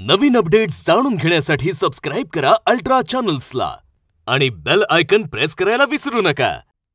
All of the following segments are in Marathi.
नवीन अपडेट्स जाणून घेण्यासाठी सबस्क्राईब करा अल्ट्रा चॅनल्सला आणि बेल आयकन प्रेस करायला विसरू नका.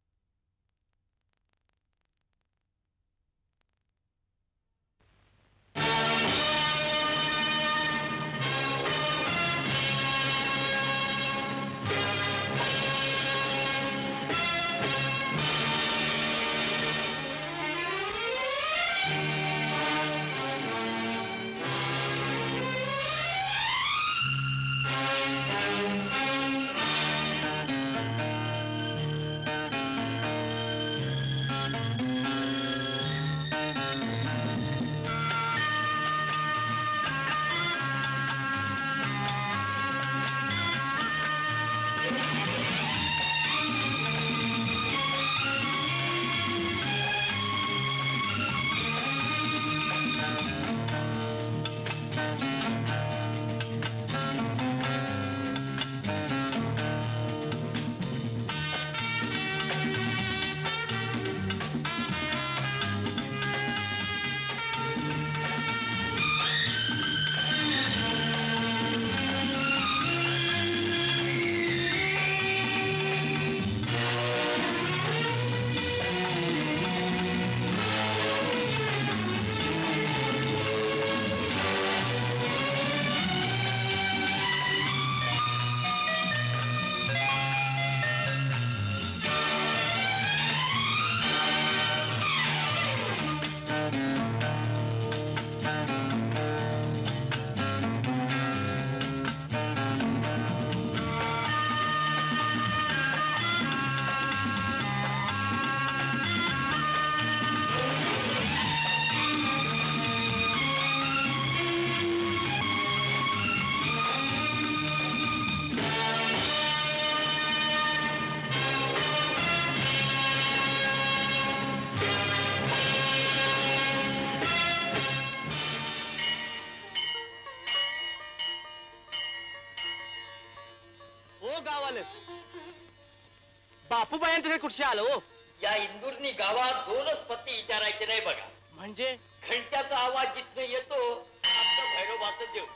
बापूबाई तुम्ही कुठे आलो हो? या इंदूरनी गावात दोनच पत्ती विचारायचे नाही बघा. म्हणजे घंट्याचा आवाज जिथं येतो आपलं भैरवाचं देव,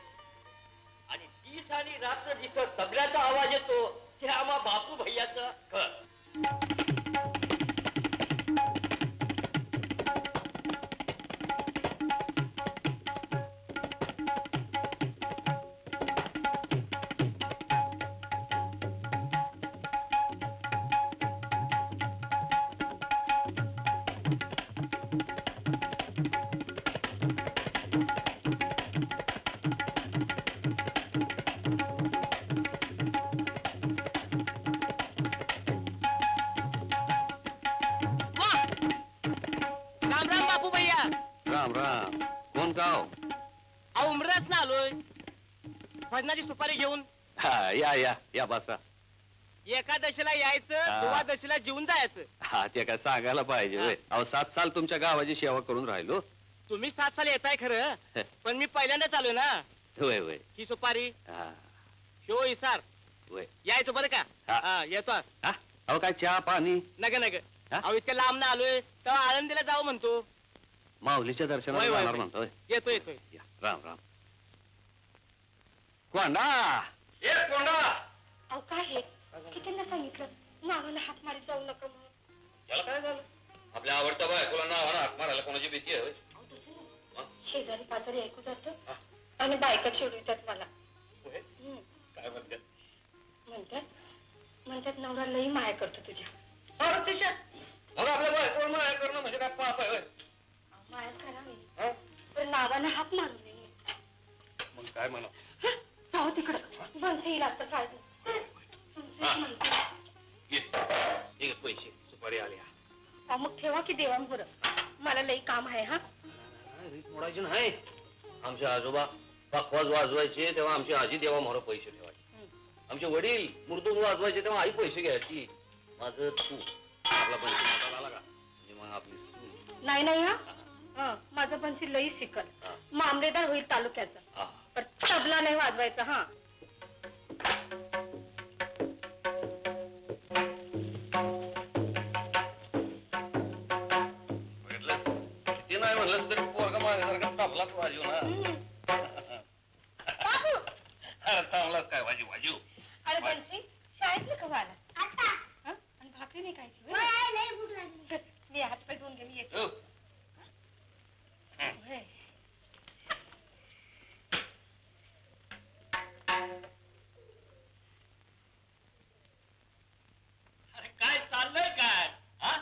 आणि दिस आणि रात्र जिथं तबल्याचा आवाज येतो ते आम्हा बापू भैयाचं घर. भजनाची सुपारी घेऊन या बसा. एकादशीला यायचं, द्वादशीला जेवून जायचं. हा, ते काय सांगायला पाहिजे. अहो 7 साल तुमच्या गावाची सेवा करून राहिलो. तुम्ही 7 साल येताय खरं, पण मी पहिल्यांदाच आलोय ना. होय होय. ही सुपारी, ह्यो इसार. यायचं बरं का? येतो. अहो काय चहा पाणी? नग नग. अहो इतक्या लांब ना आलोय तेव्हा आळंदीला जाऊ म्हणतो. माऊलीच्या दर्शनाला जाणार म्हणतोय. येतोय येतोय. राम राम. कोंडा, ए कोंडा. अहो काय हे? कितींदा सांगितलं नावाला हाक मारीत जाऊ नका म्हणून. याला काय झालं? आपल्या आवडत्या बायकोला नावाला हाक मारायला कोणाची भीती आहे? शेजारी पाजारी ऐकू जात आणि बायका चिडवितात मला. काय म्हणतात? म्हणतात नवरा लई माया करतो तुझ्या. मग आपल्या बायकोला माया करणं म्हणजे काय पाप आहे? माया करावी पण नावाला हाक मारू नये. मग काय म्हणा? जाऊ तिकडं. बनसे येईल आता काय पैसे सुपारी आल्या. मग ठेवा की देवांपुरं. मला लई काम आहे. हा मोडायचे नाही. आमचे आजोबा पखवाज वाजवायचे तेव्हा आमची आजी देवा मोहर पैसे ठेवायचे. आमचे वडील मृदुंग वाजवायचे तेव्हा आई पैसे घ्यायची. माझं तू आपला पैसे मोठा झाला का मग आपली नाही नाही. हा माझं बनसी लई शिकल. मामलेदार होईल तालुक्याचा. पण तबला नाही वाजवायचा. हा किती नाही म्हणलं तरी पोरगा माझ्यासारखा तबलाच वाजव ना. अरे थांबलास काय वाजू वाजू अरे बन्सी शाळेतलं कवा आला हं? आणि भाकरी नाही खायची होय? चल, मी हात पाय धुवून घे मी येते हो. होय. अरे काय चाललंय काय हा?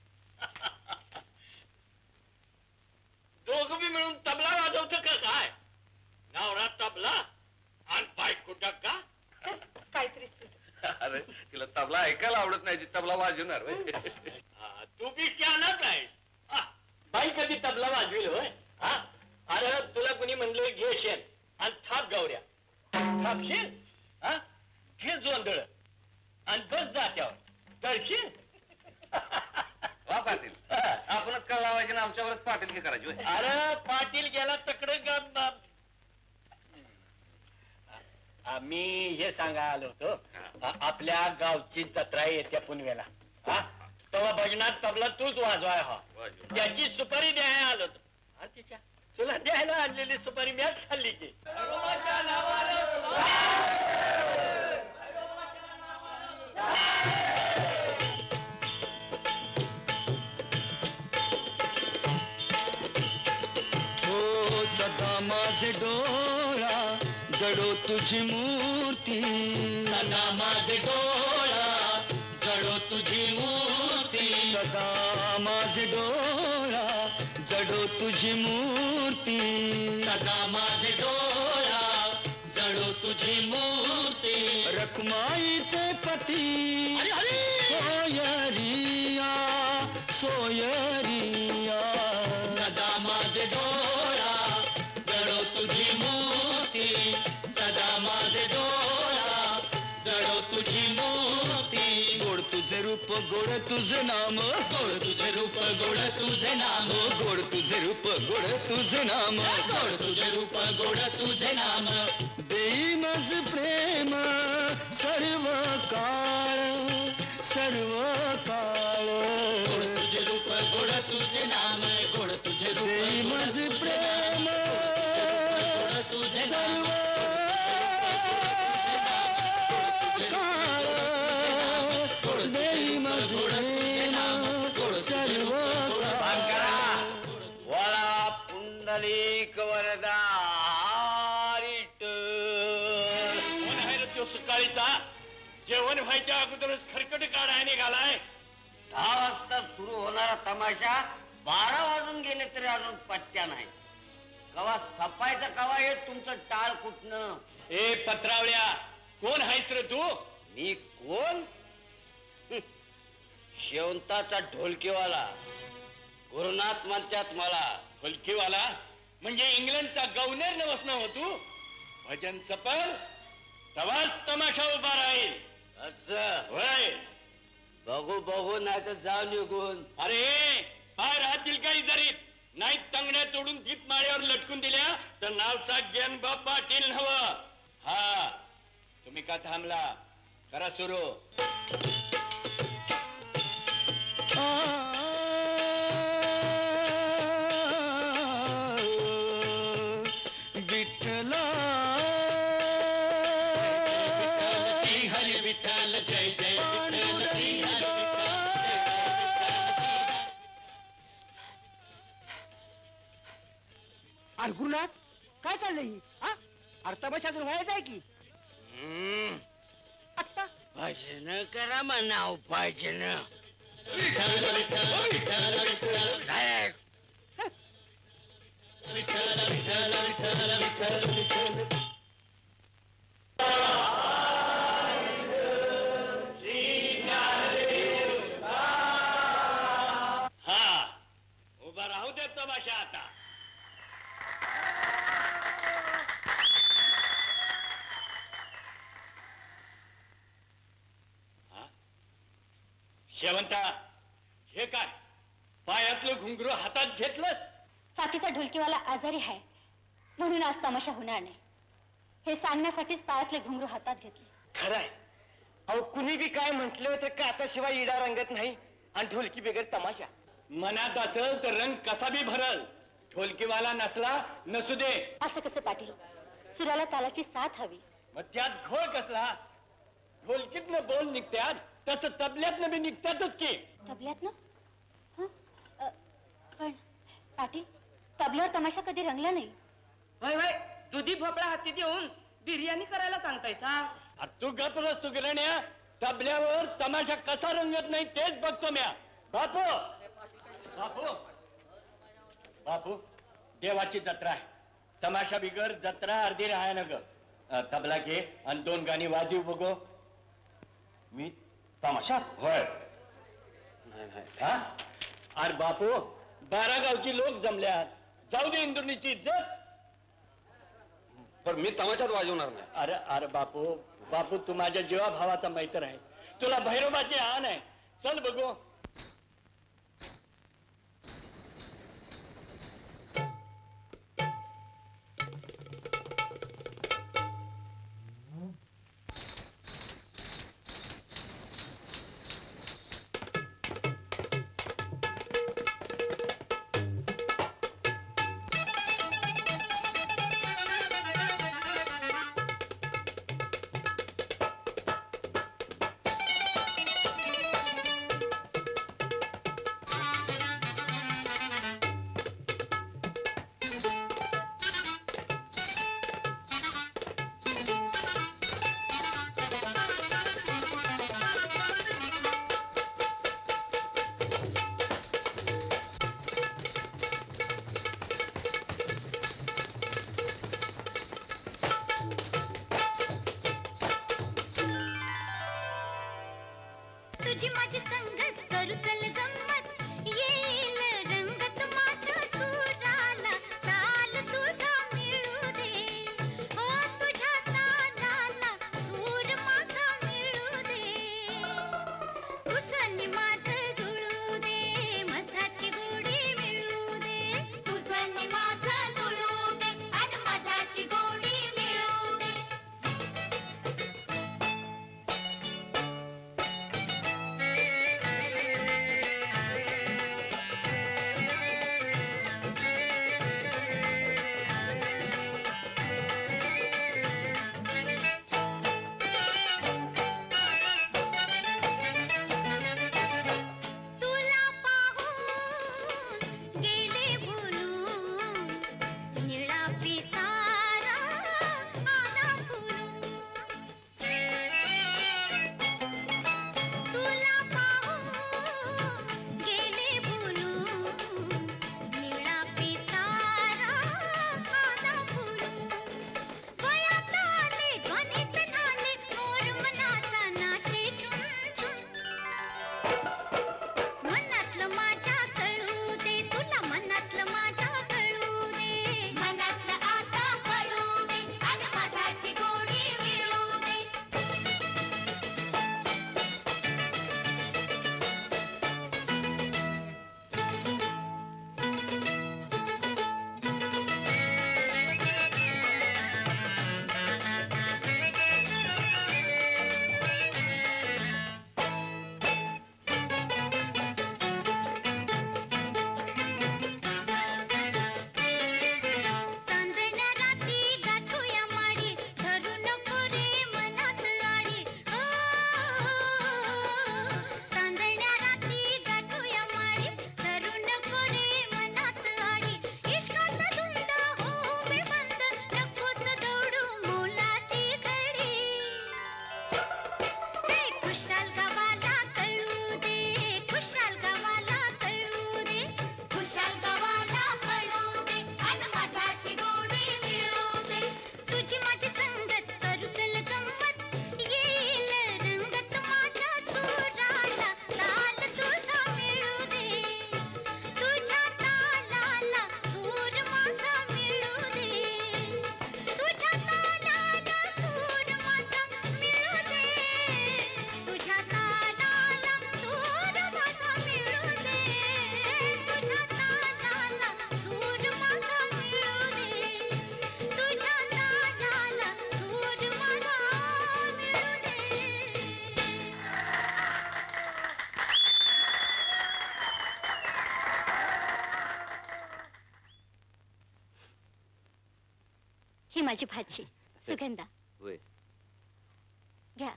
दोघं बी मिळून तबला वाजवतं का काय? नवरा तबला आणि बायको डग्गा. काहीतरीच तुझं. अरे तिला तबला ऐकायला आवडत नाही ती तबला वाजवणार होय. हा, तू बी शहाणाच आहे हा, बाई कधी तबला वाजवील होय हा? अरे तुला कुणी म्हणलं घे शेण आणि थाप गावऱ्या थापशील हा? घे जोंधळ आणि बस जात्यावर करशील. वा पाटील आपणच का लावायचे ना आमच्यावरच पाटील की करायची होय. अरे पाटील गेला तकडे मी हे सांगा आलो होतो आपल्या गावची जत्रा येत्या पुनवेला हा तेव्हा भजनात तबला तूच वाजवाय हा वाजव. त्याची सुपारी द्यायला आलो होतो हा, तिच्या तुला द्यायला आणलेली सुपारी मॅच खाल्ली की हो सदा माझे डोळा जडो तुझी मूर्ती सदा माझे डोळा जडो तुझी मूर्ती सदा माझे डोळा जडो तुझी मूर्ती सदा माझे डोळा जडो तुझी मूर्ती रखमाईचे पती अरे अरे सोयरिया सोयरिया सदा माझे डोळा जडो तुझी मूर्ती सदा माझे डोळा जडो तुझी मूर्ती गोड तुझे रूप गोड तुझे नाम गोड तुझे रूप गोड तुझे नाम गोड तुझे रूप गोड तुझे नाम गोड तुझे रूप गोड तुझे नाम देई मज प्रेम सर्व काळ सर्व काळ गोड तुझे रूप गोड तुझे नाम गोड तुझे रूप देई गोड मज तुझे प्रेम गोड तुझे नाम काळ देई मज प्रेम सर्व काळ वळा पुंडलिक वरदा कोण आहे रे तो सकाळीचा जेवण व्हायच्या अगोदरच खरकट काढाय निघालाय 10 वाजता सुरू होणारा तमाशा 12 वाजून गेले तरी अजून पत्त्या नाही कवा सफायचा कवा हे तुमचं टाळ कुठनं ए पत्रावळ्या कोण आहेस रे तू मी कोण शेवंताचा ढोलकीवाला गुरुनाथ म्हणतात मला फलकीवाला म्हणजे इंग्लंडचा गव्हर्नर नवस न हो तू भजन सफल तवाच तमाशा उभा राहील असं होय बघू बघू नाही तर जाऊ निघून अरे पाय राहतील काही जरीत नाही तंगड्या तोडून दीप माळ्यावर लटकून दिल्या तर नावचा ज्ञानबा पाटील नव हा तुम्ही का थांबला करा सुरू विठ्ठला हरी विठ्ठल जय जय विठ्ठल श्री हरी अरे गुरुनाथ काय चाललंय ही हा अर्थभाषातून व्हायचं आहे की आत्ता भजन करा म्हणाव भजन विठ्ठल विठ्ठल विठ्ठल विठ्ठल विठ्ठल विठ्ठल विठ्ठल विठ्ठल विठ्ठल हा उभा राहू दे तमाशा आता शेवंता हे काय पायातलं घुंगरू हातात घेतलंस साथीचा ढोलकीवाला आजारी आहे म्हणून आज तमाशा होणार नाही हे सांगण्यासाठीच पायातले घुंगरू हातात घेतले खरंय अहो कुणी बी काय म्हटलं तर काताशिवाय इडा रंगत नाही आणि ढोलकी बेगर तमाशा मनात असेल तर रंग कसा बी भरल ढोलकीवाला नसला नसू दे असं कसं पाटील सुराला तालाची साथ हवी मग त्यात घोळ कसला? ढोलकीतनं बोल निघत्यात तसं तबल्यातनं बी निघतातच की. तबल्यात ना पण पाटील तबल्यावर तमाशा कधी रंगला नाही. वय वय दुधी भोपळा हाती देऊन बिर्याणी करायला सांगतायसा. तू गप रे सुगरण्या. तबल्यावर तमाशा कसा रंगत नाही तेच बघतो म्या. बापू बापू बापू देवाची जत्रा आहे. तमाशा बिगर जत्रा अर्धी राहाय ना ग. तबला घे आणि 2 गाणी वाजव बघो. मी तमाशा होय हा. अरे बापू 12 गावची लोक जमल्यात. जाऊ दे इंद्रुनीची इज्जत. पण मी तमाशात वाजवणार नाही. अरे अरे बापू बापू तू माझ्या जीवा भावाचा मैत्र आहे. तुला भैरोबाची आण आहे. चल बघू. तुझी माझी संगत करू चल गंमत येईल रंगत माझ्या सुराला ताल तुझा मिळू दे ओ तुझ्या तालाला सूर माझा मिळू दे तुझं आणि माझं जुळू दे मधाची गोडी मिळू दे तुझं आणि माझं जुळू दे आणि मधाची गोडी मिळू दे. तुला पाहून गेले बोलून निळा पिसारा आला फुलून. तुला पाहून गेले बोलून निळा पिसारा आला फुलून. वयात आले ध्वनीत आले मोर मनाचा नाचे झुम झुम. मनातलं माझ्या कळू दे तुला मनातलं माझ्या कळू दे मनातलं आता कळू दे आणि मधाची गोडी मिळू दे. चांदण्या रात्री गाठूया माडी धरू नको रे मनात आडी ओ. चांदण्या रात्री गाठूया माडी धरू नको रे मनात आडी. इश्कात धुंद हो बेबंद नकोस दौडू मोलाची घडी. हे खुशाल गावाला कळू दे खुशाल गावाला कळू दे खुशाल गावाला कळू दे आणि मधाची गोडी मिळू दे. तुझी माझी संगत करू चल गंमत येईल रंगत माझ्या सुराला ताल तुझा मिळू दे तुझ्या तालाला सूर माझा मिळू दे तुझ्या तालाला सूर माझा मिळू दे तुझ्या तालाला सूर माझा मिळू दे तुझ्या तालाला सूर माझा मिळू दे तुझ्या तालाला सूर माझा ही माझी भाची सुगंधा. होय घ्या.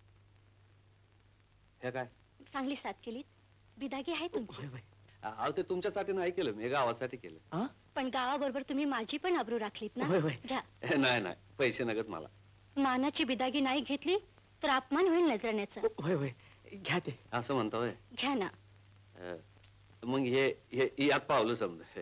हे काय? चांगली साथ केलीत. बिदागी आहे तुमची. अहो ते तुमच्यासाठी नाही केलं मी, गावासाठी केलं. पण गावाबरोबर तुम्ही माझी पण आबरू राखलीत ना. घ्या. नाही नाही, पैसे नगत मला. मानाची बिदागी नाही घेतली तर अपमान होईल नजरण्याचा. होय होय, घ्या ते. असं म्हणतोय. घ्या ना. मग हे यात पावलं समजा.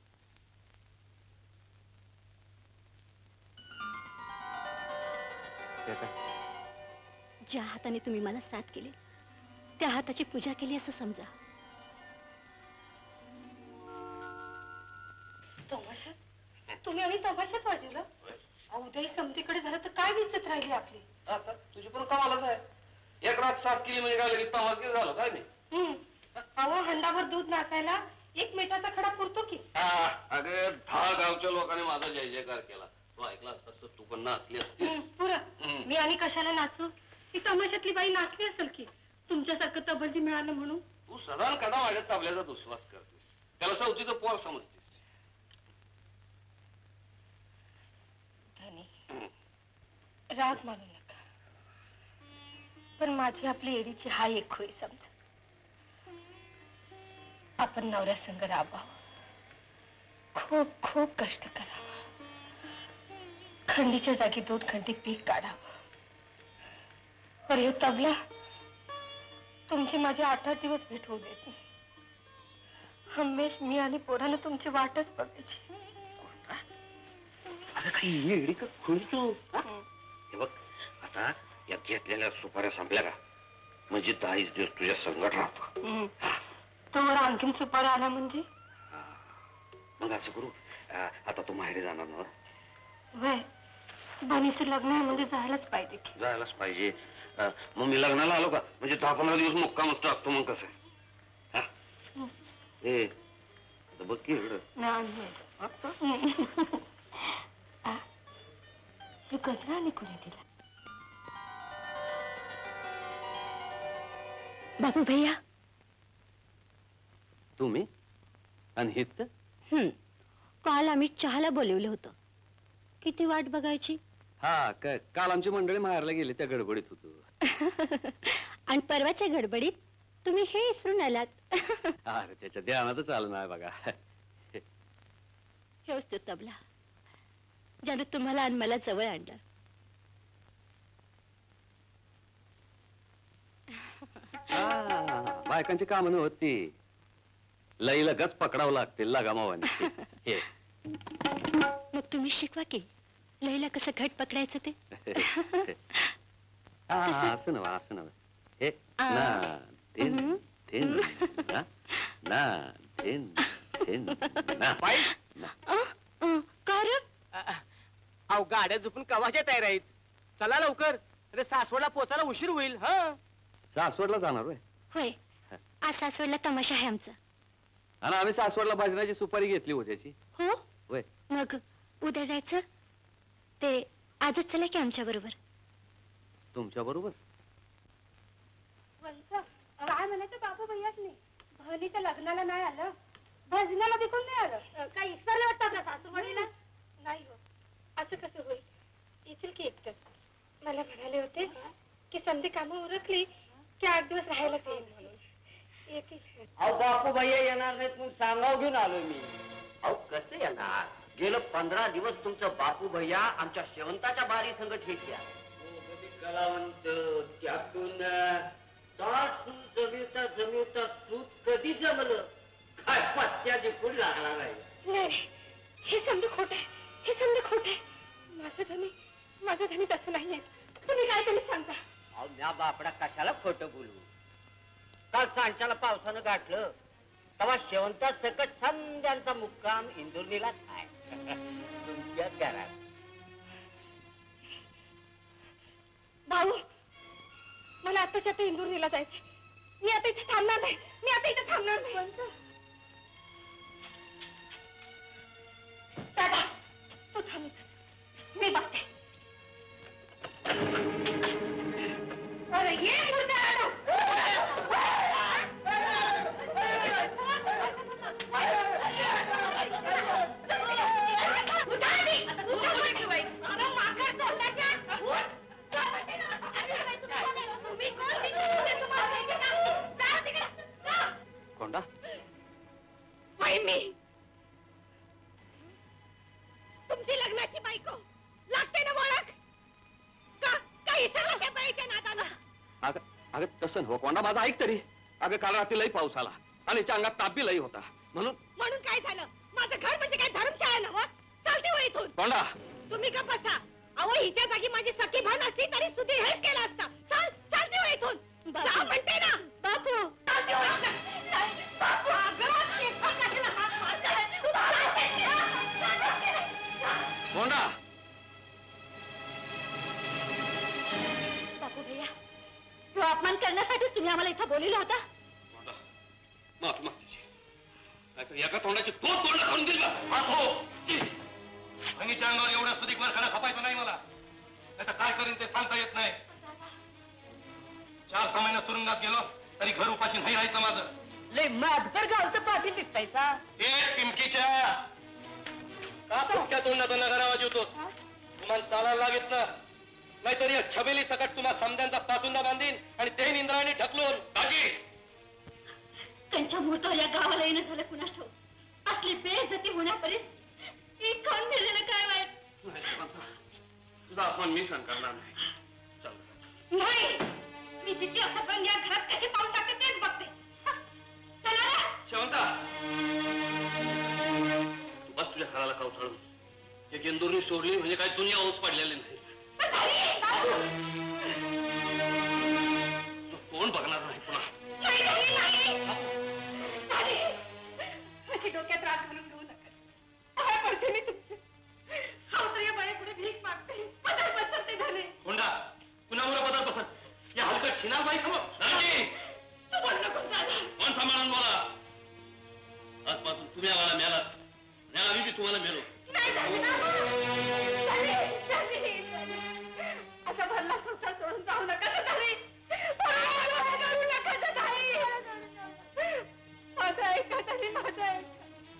ज्या हाताने तुम्ही मला साथ केली त्या हाताची पूजा केली असं समजा. तमाशात तुम्ही आणि तमाशात वाजवलं. उद्याही समतीकडे झालं तर काय विचत राहिली आपली. आता तुझी पण कमालच आहे. एक रात साथ केली म्हणजे काय लगेच तमाशा झालं काय मी. अहो हंडाभर दूध नाचायला एक मिठाचा खडा पुरतो की. अगं 10 गावच्या लोकांनी माझा जय जयकार केला. तू ऐकला असतास तू पण नाचली असती. पुरं मी आणि कशाला नाचू. ती तमाशातली बाई नाचली असेल की तुमच्यासारखं तबलजी मिळालं म्हणून. तू सडान कडा माझ्या तबल्याचा दुस्वास करतेस. त्याला सवतीचं पोर समजतेस. राग मानू नका, पण माझी आपली एडीची हा एक खोई समज. आपण नवऱ्या संग राबावं, खूप खूप कष्ट करावं, खंडीच्या जागी 2 खंडी पीक काढावं. पर हे तबला तुमची माझी 8-8 दिवस भेट होऊ देत नाही. हमेश मी आणि पोरानं तुमची वाटच बघायची. अगं काही एडी का खुळतो. हे बघ आता या घेतलेल्या सुपाऱ्या संपल्या का म्हणजे 10 दिवस तुझ्या संकट राहतो. तोवर आणखीन सुपाऱ्या आला म्हणजे. मग असं करू, आता तू माहेरी जाणार ना. वय बनीचं लग्न आहे म्हणजे जायलाच पाहिजे की. जायलाच पाहिजे. मग मी लग्नाला आलो का म्हणजे 10-15 दिवस मुक्कामच टाकतो. मग कसं आहे बघ की गजरा आणि कुणी दिला. बाबू भैया. तुम्ही आणि हित. काल आम्ही चहाला बोलवलं होतं. किती वाट बघायची. हा काल आमची मंडळी माहेरला गेली त्या गडबडीत होतो. आणि परवाच्या गडबडीत तुम्ही हे विसरून आलात. अरे त्याच्या ध्यानातच आलं नाही बघा. हेच तो तबला ज्यानं तुम्हाला आणि मला जवळ आणलं. बायकांची कामं होती. लईला गच पकडावं लागतील लगामावानी. मग तुम्ही शिकवा की लईला कसं घट पकडायचं ते. असं नव्हे असं नव्हे. हे ना तीन तीन ना तीन तीन ना. अहो गाड्या झोपून कवाच्या तयार आहेत. चला लवकर, अरे सासवडला पोचायला उशीर होईल. सासवडला जाणार होय. होय, आज सासवडला तमाशा आहे आमचा. आणि आम्ही सासवडला भाजनाची सुपारी घेतली होत्याची. हो होय. मग उद्या जायचं ते आजच चला की आमच्या बरोबर. तुमच्या बरोबर. काय म्हणायचं बाबू भैयाच नाही. बहिणीच्या लग्नाला नाही आलं, भजनाला देखून नाही आलं. काय इसरलं वाटतं आपल्या सासूबाईला. नाही हो, असं कसं होईल. येतील की एकटं. मला म्हणाले होते की संधी कामं उरकली की 8 दिवस राहायलाच येईल म्हणून. येतील. अहो बापू भैया येणार नाहीत म्हणून सांगाव घेऊन आलो मी. अहो कसं येणार. गेलं 15 दिवस तुमचं बापू भैया आमच्या शेवंताच्या बारी संगत घेतल्या. कलावंत त्यातून तासून जमिवता जमिवता सूत कधी जमलं काय पत्त्याची फूड लागला नाही. नाही, हे समज खोट आहे. हे समज खोट आहे. माझं धनी तसं नाहीये. तुम्ही काय तरी सांगता. अहो म्या बापडा कशाला खोटं बोलू. काल सांच्याला पावसानं गाठलं तेव्हा शेवंता सकट समद्यांचा मुक्काम इंदुर्नीलाच आहे. तुमच्याच घरात. भाऊ मला आताच्या आता इंदुर्नीला जायचं. मी आता इथे थांबणार नाही. मी आता इथे थांबणार नाही. दादा तू थांब. मी बघते. अरे ये नाही मी. तुमची लग्नाची बायको लागते ना ओळख का? काही त्या बाईच्या नादानं. अगं अगं तसं नको कोंडा, माझा ऐक तरी. अगं काल रात्री लई पाऊस आला आणि त्या अंगात ताप बी लई होता, म्हणून काय झालं? माझं घर म्हणजे काय धर्मशाळा नव्ह? चालते हो इथून. कोंडा तुम्ही का बसा. अहो हिच्या जागी माझी सखी भान असती तरी सुधी हेच केला असता. चालते हो इथून. जा म्हणते ना. बापू चालते हो इथून. बापू कोंडा. बापू भैया, तो अपमान करण्यासाठीच तुम्ही आम्हाला इथं बोलवलं होता. माफी मागते. एका तोंडाची तो तोंड खाऊन गेली बहिणीच्या अंगावर एवढ्या सुधीक मार खाणं खपायचं नाही मला. आता काय करीन ते सांगता येत नाही. 4 महिने तुरुंगात गेलो तरी घर उपाशी नाही राहायचं माझं. लय मातबर गावचं पाटील दिसतायचा. ए टिमकीच्या का फुटक्या तोंडाचा नगरावाज होतो. तुम्हाला चालायला लागत ना, नाहीतरी छबेली सकट तुम्हाला समद्यांचा पाचुंदा बांधीन आणि ते इंद्राने ढकलून. दाजी त्यांच्या मुहूर्तावर या गावाला येणं झालं कुणास ठाऊक. असली बेइज्जती होण्यापर्यंत एक खाऊन मेलेलं काय वाईट. तुझा अपमान मी सहन करणार नाही. नाही, मी जिथे असं पण या घरात कशी पाऊल टाकते तेच बघते. चला रे. शेवंता तू बस तुझ्या घराला कावसाळून. एक इंदोरनी सोडली म्हणजे काय दुनिया ओस पडलेली नाही. तू कोण बघणार नाही पुन्हा. माझी डोक्यात राग घालून घेऊ नका. काय पडते मी तुमचे. हावतऱ्या बाईपुढे भीक मागते. पदर बसते झाले. कोंडा कुणामुळे बदल बसत. या हलकट छिनार बाई खबर. तू बोल नको झाला. कोण सांभाळून बोला. आजपासून तुम्ही आम्हाला मिळालात आणि आम्ही बी तुम्हाला मिळलो. असा भरला संसार सोडून जाऊ नका तर झाले. करू नका तर झाले. माझं ऐका तरी माझं ऐका.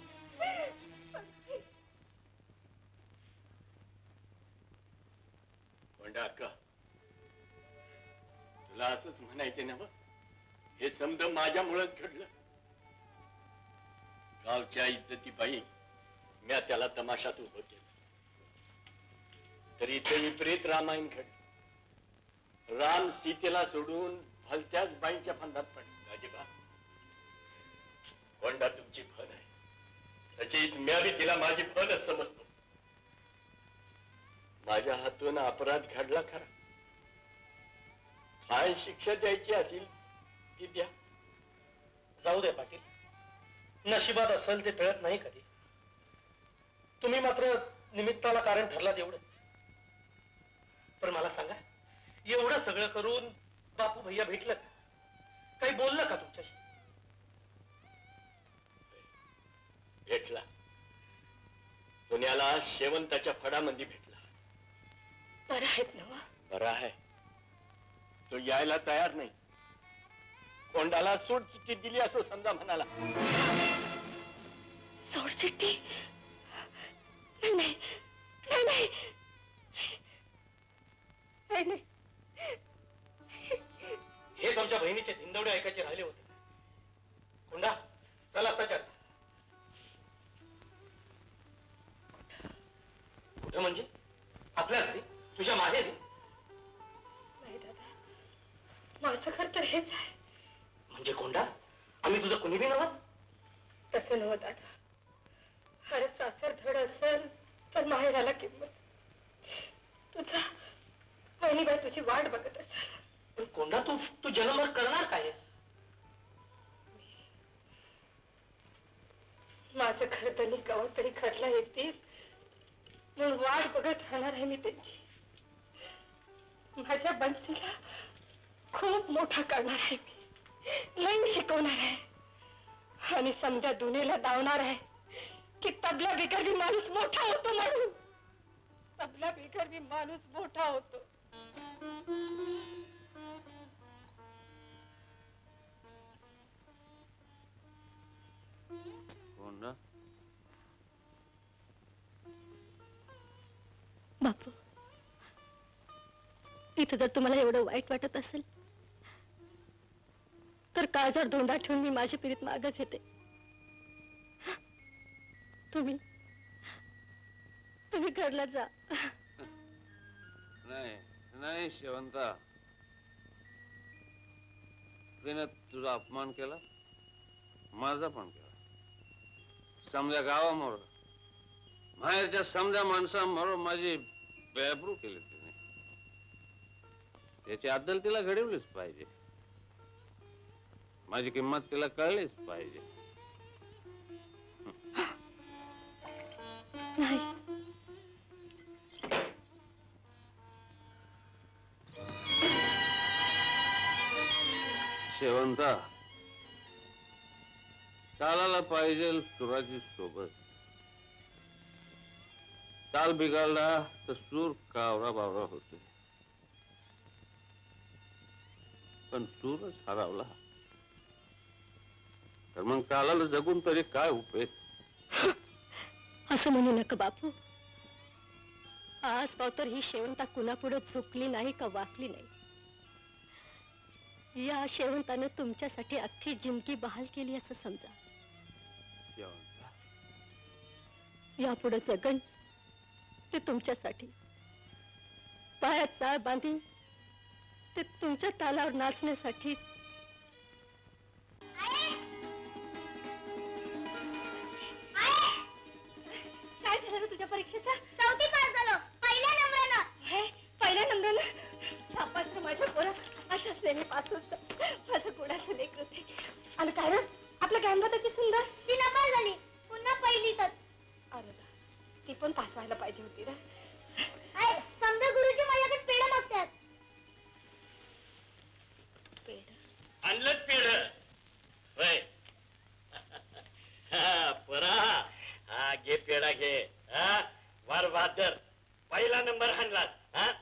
कोंडा अक्का, तुला असंच म्हणायचे ना, हे समज माझ्यामुळेच घडलं. गावच्या इज्जती बाई म्या त्याला तमाशात उभं केलं, तरी इथे विपरीत रामायण घडलं. राम सीतेला सोडून भलत्याच बाईच्या फंदात पडले. अजिबा कोंडा तुमची फन आहे, तशीच म्या बी तिला माझी फनच समजतो. माझ्या हातून अपराध घडला खरा, काय शिक्षा द्यायची असेल ती द्या. जाऊ दे पाटील, नशिबात असेल ते टळत नाही कधी. तुम्ही मात्र निमित्ताला कारण ठरलात एवढंच. पण मला सांगा, एवढं सगळं करून बापू भैया भेटलं का? काही बोललं का तुमच्याशी? भेटला. पुण्याला शेवंताच्या फडामध्ये भेटला. बरं आहेत ना? बरा आहे. तो यायला तयार नाही. कोंडाला सूट चिठ्ठी दिली असं समजा म्हणाला. सोड चिठ्ठी? नाही नाही नाही नाही नाही नाही. हेच आमच्या बहिणीचे धिंदवडे ऐकायचे राहिले होते. कोंडा चला आत्ताच्या. कुठं म्हणजे? आपल्या घरी, तुझ्या माहेरी? नाही दादा, माझं घर तर हेच आहे. म्हणजे कोंडा, आम्ही तुझं कुणी बी नव्हत? तसं नव्हतं दादा. अरे सासर धड असेल तर माहेराला किंमत. तुझा बहिणीबाई तुझी वाट बघत असेल. पण कोंडा, तू जन्मभर करणार काय? माझं घर त्यांनी कवा तरी घरला येतील म्हणून वाट बघत राहणार आहे मी त्यांची. माझ्या बंसीला खूप मोठा करणार आहे मी. लई शिकवणार आहे आणि समजा दुनियेला दावणार आहे की तबला बिगर भी माणूस मोठा होतो म्हणून. तबला बिगर भी माणूस मोठा होतो. कोंडा बापू, इथं जर तुम्हाला एवढं वाईट वाटत असेल तर काळजावर धोंडा ठेवून मी माझी पीडित मागं घेते. तुम्ही तुम्ही घरला जा. नाही नाही शेवंता, तिने तुझा अपमान केला, माझा पण केला. समजा गावामोर बाहेरच्या समजा माणसामोर माझी बेबरू केली तिने. त्याची अद्दल तिला घडवलीच पाहिजे. माझी किंमत तिला कळलीच पाहिजे. नाही. शेवंता, चालायला पाहिजे सुराची सोबत. ताल बिघडला तर सूर कावरा बावरा होते. पण सूरच हरवला तर मग कालाला जगून तरी काय उपयोग. असं म्हणू नका बापू. आज पावतर ही शेवंता कुणापुढे झुकली नाही का वाकली नाही. या शेवंतानं तुमच्यासाठी अख्खी जिंदगी बहाल केली असं समजा. शेवंता, यापुढे जगण ते तुमच्यासाठी. पायात चाळ बांधीन ते तुमच्या तालावर नाचण्यासाठी. काय झालं तुझ्या परीक्षेचा? 4थी पास झालो पहिल्या नंबरानं. हे पहिल्या नंबरानं? शाबासरे माझ्या पोरा, अशाच नेहमी पास होत. माझं कोणाचं लेकर होते. आणि काय रे आपल्या गॅनला किती सुंदर. ती नंबर झाली पुन्हा पहिलीतच. अरे ती पण पास व्हायला पाहिजे होती रे. समजा गुरुजी माझ्याकडे पेढा मागतात. पेढ आणलं पेढ होय. परा हा घे पेढा घे. वार बहादर पहिला नंबर आणलास.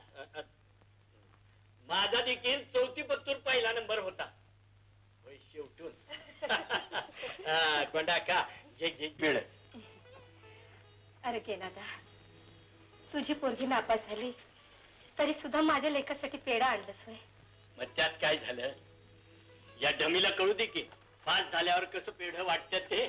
माझा देखील 4थी पत्तूर पहिला नंबर होता. होय शेवटून. कोंडा का घे घे पेढ. अरे गेला तुझी पोरगी नापास झाली तरी सुद्धा माझ्या लेकासाठी पेढा आणलंच होय. मग त्यात काय झालं? या डमीला कळू दे की पास झाल्यावर कसं पेढ वाटत ते.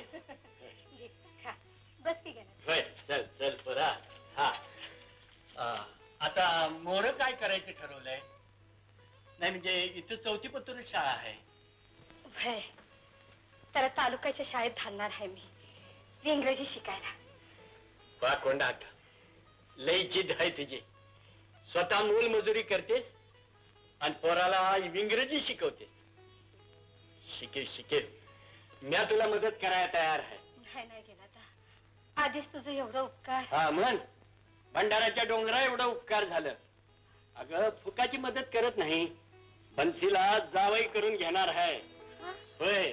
बस की गेला. होय चल चल परा. हा आता मोर काय करायचं ठरवलंय? नाही म्हणजे इथं 4थी पत्तूर शाळा आहे. भय तर तालुक्याच्या शाळेत घालणार आहे मी इंग्रजी शिकायला. बा कोंडा लई जिद आहे तुझी. स्वतः मूल मजुरी करतेस आणि पोराला इंग्रजी शिकवते. शिकेल शिकेल. मी तुला मदत करायला तयार आहे. नाही नाही गेला आधीच तुझं एवढं उपकार. हा म्हण भंडाराच्या डोंगरा एवढं उपकार झालं. अगं फुकाची मदत करत नाही. बन्सीला जावई करून घेणार आहे. होय.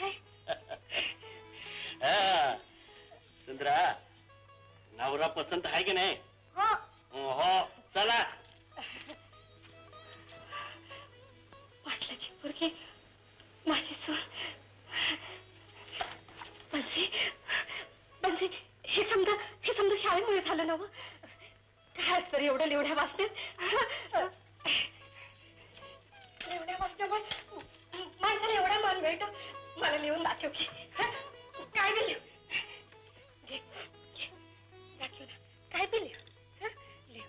सुंदरा नवरा पसंत आहे की नाही? हो चला. पाटलाची पोरगी माझी सून. बन्सी बन्सी हे समजा शाळेमुळे झालं ना. काय तर एवढं लिवढ्या वाचतेस. एवढ्या वाचण्यामुळे माणसाला एवढा मान मिळतो. मला लिहून दाखव की काय बी लिहू. दाखव ना काय बी लिहू. लिहू.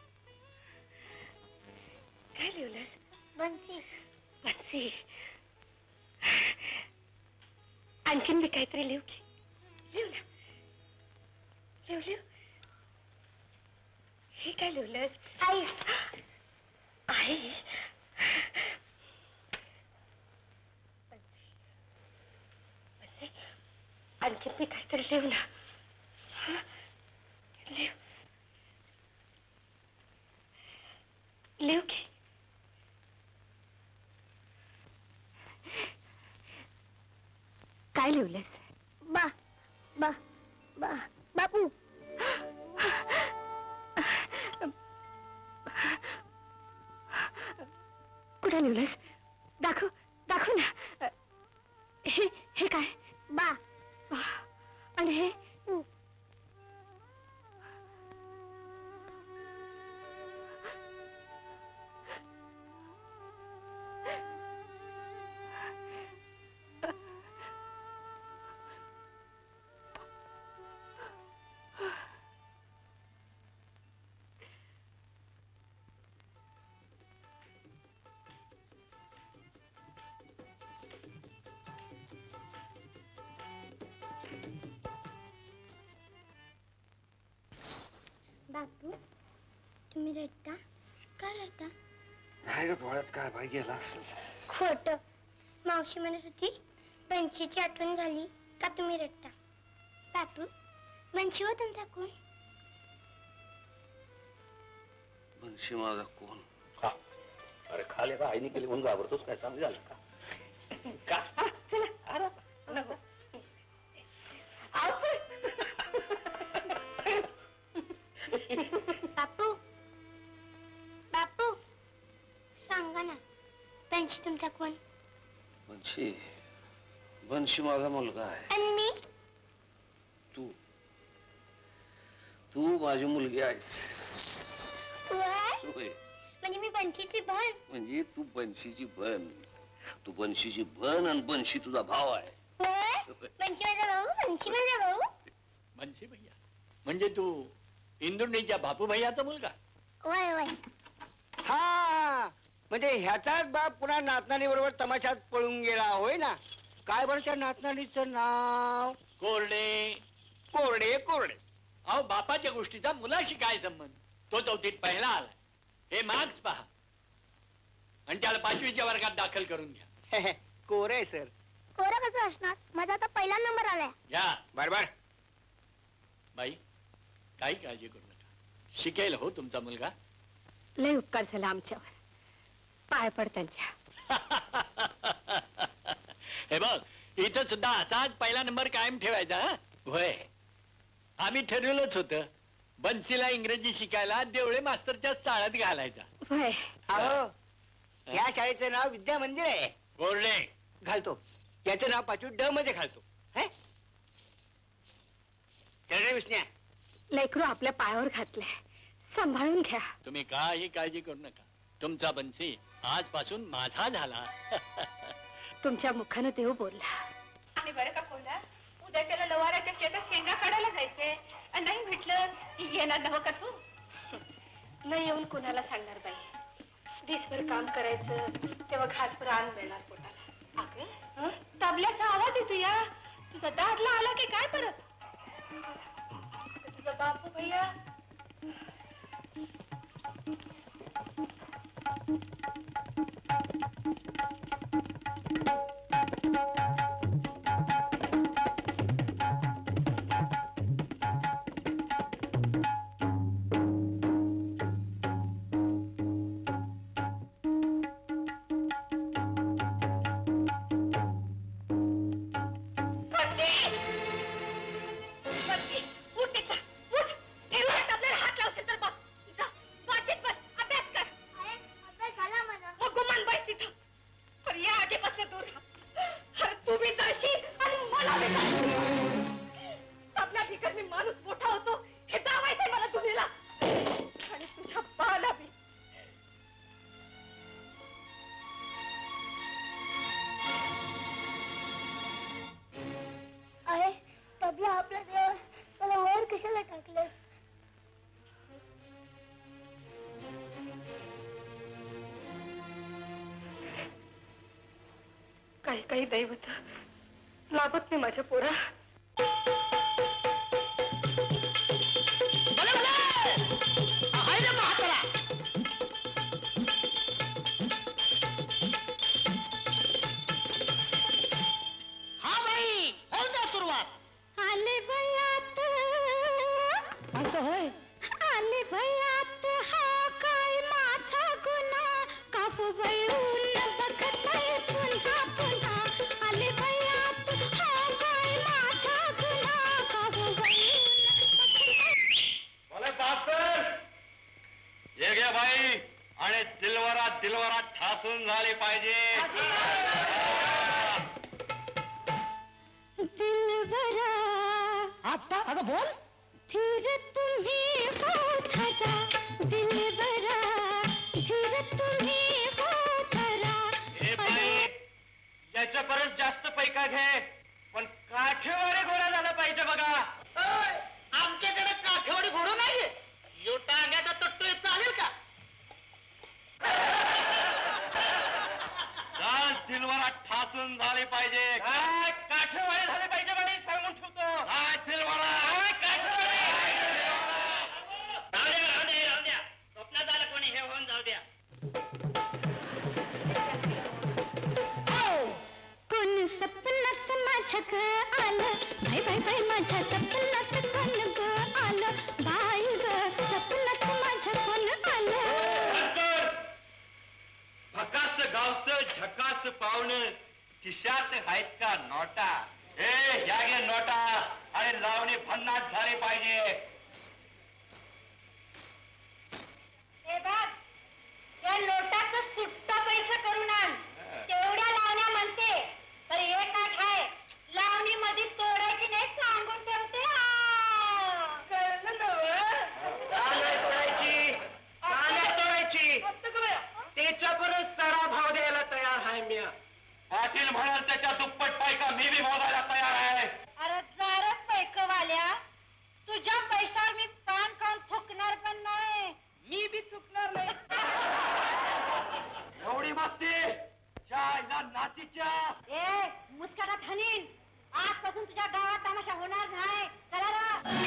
काय लिहलंस? बन्सी. बन्सी. आणखीन बी काहीतरी लिहू की. लिहू ना. लिहू लिहू. हे काय लिहलंस? आई. आई. आणखी मी काहीतरी लिहू ना. लिहू. लिहू की. काय लिहलंस? बा बा बा बापू. कुठे लिहलंस? दाखव दाखव ना. हे काय? बा. आणि हे? तुम्ही रडता का रडता? नाही रे डोळ्यात काय बाई गेला असेल. खोट. मावशी म्हणत होती बंशीची आठवण झाली का तुम्ही रडता. बापू बंशी हो तुमचा कोण? बनशी माझा कोण? का अरे खाली का आईने केली म्हणून घाबरतोस काय? चांगलं झालं का? बापू बापू सांगा ना बंशी तुमचा कोण? बनशी बनशी माझा मुलगा आहे. आणि मी? तू तू माझी मुलगी आहेस. होय. म्हणजे मी बंशीची बहीण? म्हणजे तू बनशीची बन. तू बनशीची बन आणि बनशी तुझा भाव आहे. बंशी माझा भाऊ. बंशी माझा भाऊ. बनशी भैया म्हणजे तू इंदुर्णीच्या बापू भैयाचा मुलगा? वय वय. हा म्हणजे ह्याचाच बाप पुन्हा नातनानी बरोबर तमाशात पळून गेला होय ना? काय बरं त्या नातनानीचं नाव? कोरडे. कोरडे कोरडे. अहो बापाच्या गोष्टीचा मुलाशी काय संबंध? तो चौथीत पहिला आलाय. हे मार्क्स पहा आणि त्याला 5वीच्या वर्गात दाखल करून घ्या. कोरे सर. कोरं कसं असणार? माझा आता पहिला नंबर आलाय. घ्या. बरोबर. बाई काही काळजी करू नका. शिकेल हो तुमचा मुलगा. लय उपकार झाला आमच्यावर. पाय पड त्यांच्या. हे बघ इथं सुद्धा असाच पहिला नंबर कायम ठेवायचा. होय आम्ही ठरवलंच होतं बन्सीला इंग्रजी शिकायला देवळे मास्तरच्या शाळेत घालायचा. वय अहो या शाळेचं नाव विद्या मंदिर आहे. कोरडे घालतो. याचं नाव 5वी ड मध्ये घालतो. विष्ण्या लेकरू आपल्या पायावर घातलंय. सांभाळून घ्या. तुम्ही काही काळजी करू नका. तुमचा बन्सी आजपासून माझा झाला. तुमच्या मुखानं देव बोलला. आणि बरं का बोला उद्याच्याला लवाराच्या शेतात शेंगा काढायला जायचंय. नाही म्हटलं की येणार नव्ह का तू? नाही येऊन कुणाला सांगणार बाई. दिसभर काम करायचं तेव्हा घासभर आण मिळणार पोटाला. अगं तबल्याचा आवाज येतो या. तुझा दाढला आला की काय परत? तुझा बापू भैया काही काही दैवत लाभत नाही माझ्या पोरा. हा बाई होऊ द्या सुरुवात. आले भयात असं होय. आले भयात हा काय माझा गुन्हा कापू वळून बघत आहे पुन्हा पुन्हा. आले भयात हा काय माझा गुन्हा कापू वळून. बोले बापर ये घ्या बाई आणि दिलवरात दिलवरात ठासून झाले पाहिजे. दिलबरा आता अगं बोल. धीर तुम्ही हो खरा दिलबरा धीर तुम्ही हो खरा. हे बाई याच्या परत जास्त पैका घे पण काठेवाडी घोडा झाला पाहिजे बघा. आमच्याकडे काठेवाडी घोडा नाहीये. योटा आणण्याचा तट्टू चालेल का? दिलवरात ठासून झाले पाहिजे. काय काठेवाडी झाले पाहिजे बाई सांगून ठेवतो. काय दिलवरा काय काठेवाडी. खिशात आहेत का नोटा? ए या घे नोटा. अरे लावणी भन्नाट झाले पाहिजे. त्या नोटाचं सुट्टा पैसा करून आण. तेवढ्या लावण्या म्हणते तर एक आठ आहे. लावणी मध्ये तोडायची नाही सांगून ठेवते. त्याच्यावरच चढा भाव द्यायला तयार आहे मी. पाटील म्हणाल त्याच्या दुप्पट पैका मी बी मोजायला तयार आहे. अरे जरा पैकवाल्या, तुझ्या पैशावर मी पान खाऊन थुकणार पण नाही. मी बी चुकणार नाही. एवढी मस्ती चायला नाचीच्या. ए मुस्कानात हनीन. आजपासून तुझ्या गावात तमाशा होणार नाही. चला रा.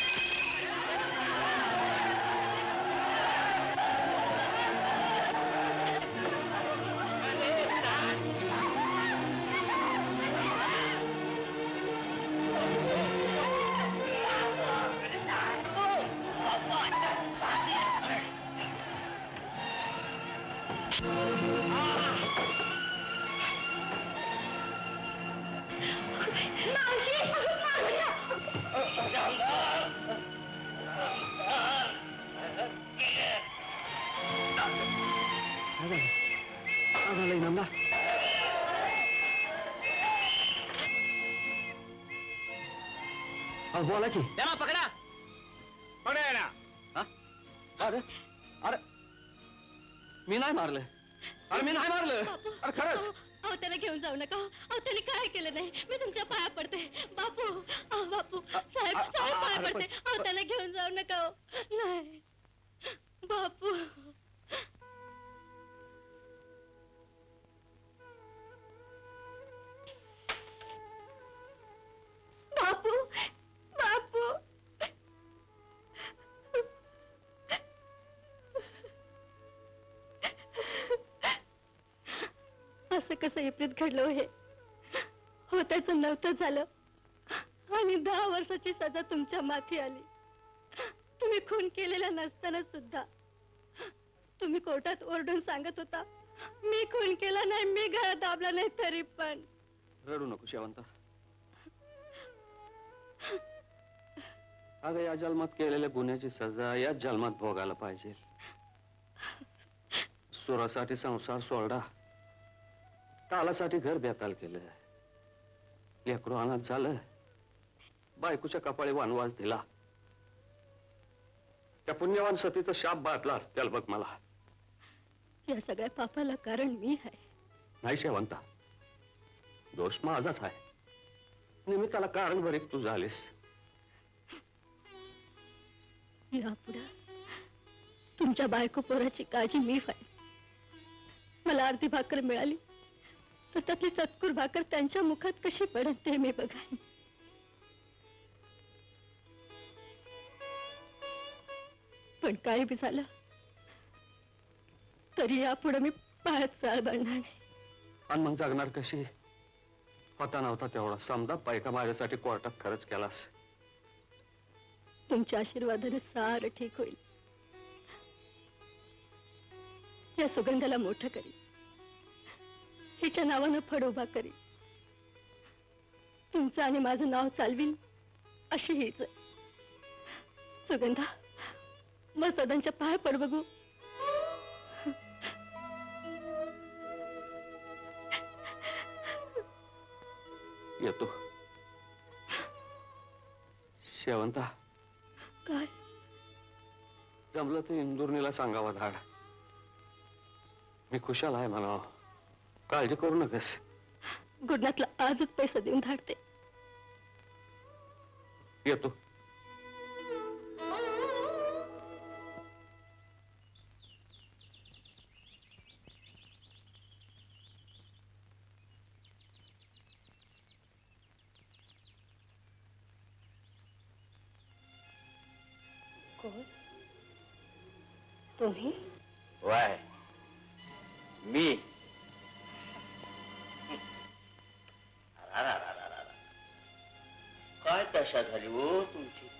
बोला की. त्याला पकडा. अरे अरे मी नाही मारलं. अरे मी नाही मारलं. अरे खरंच. अहो त्याला घेऊन जाऊ नका. अहो त्याला काय केलं नाही. मी तुमच्या पाया पडते बापू. अहो बापू साहेब साहेब पाया पडते. अहो त्याला घेऊन जाऊ नका. नाही बापू. बापू बापू. असं कसं विपरीत घडलं हे. होत्याचं नव्हतं झालं आणि 10 वर्षाची सजा तुमच्या माथी आली. तुम्ही खून केलेला नसताना सुद्धा तुम्ही कोर्टात ओरडून सांगत होता मी खून केला नाही, मी गळा दाबला नाही. तरी पण रडू नको शेवंता. अगं या जन्मात केलेल्या गुन्ह्याची सजा याच जन्मात भोगायला पाहिजे. सुरासाठी संसार सोडा, तालासाठी घर बेताल केलं, लेकरू अनाथ झालं, बायकोच्या कपाळी वनवास दिला. त्या पुण्यवान सतीचा शाप बाटला असतील बघ मला. या सगळ्या पापाला कारण मी आहे. नाही शेवंता, दोष माझाच आहे. निमित्ताला कारण बरी तू झालीस. यापुढे तुमच्या बायको पोराची काळजी मी पाहिजे. मला अर्धी भाकर मिळाली तर त्यातली चतकुर भाकर त्यांच्या मुखात कशी पडेल ते मी बघाय. पण काही बी झालं तरी यापुढे मी पायात चाळ बाळणार नाही. आणि मग जगणार कशी? होता नव्हता तेवढा समजा पैका माझ्यासाठी कोर्टात खर्च केलास. तुमच्या आशीर्वादाने सारं ठीक होईल. या सुगंधाला मोठं करी, हिच्या नावानं फड उभा करी, तुमचं आणि माझं नाव चालवीन अशी हीच. सुगंधा मग सदांच्या पाय पड बघू. येतो. शेवंता काय जमलं तर इंदुर्नीला सांगावा धाड. मी खुशाल आहे म्हणावं. काळजी करू नकस. गुडनाथला आजच पैसा देऊन धाडते. येतो. कोण तुम्ही? वाय मी. काय दशा झाली हो तुमची.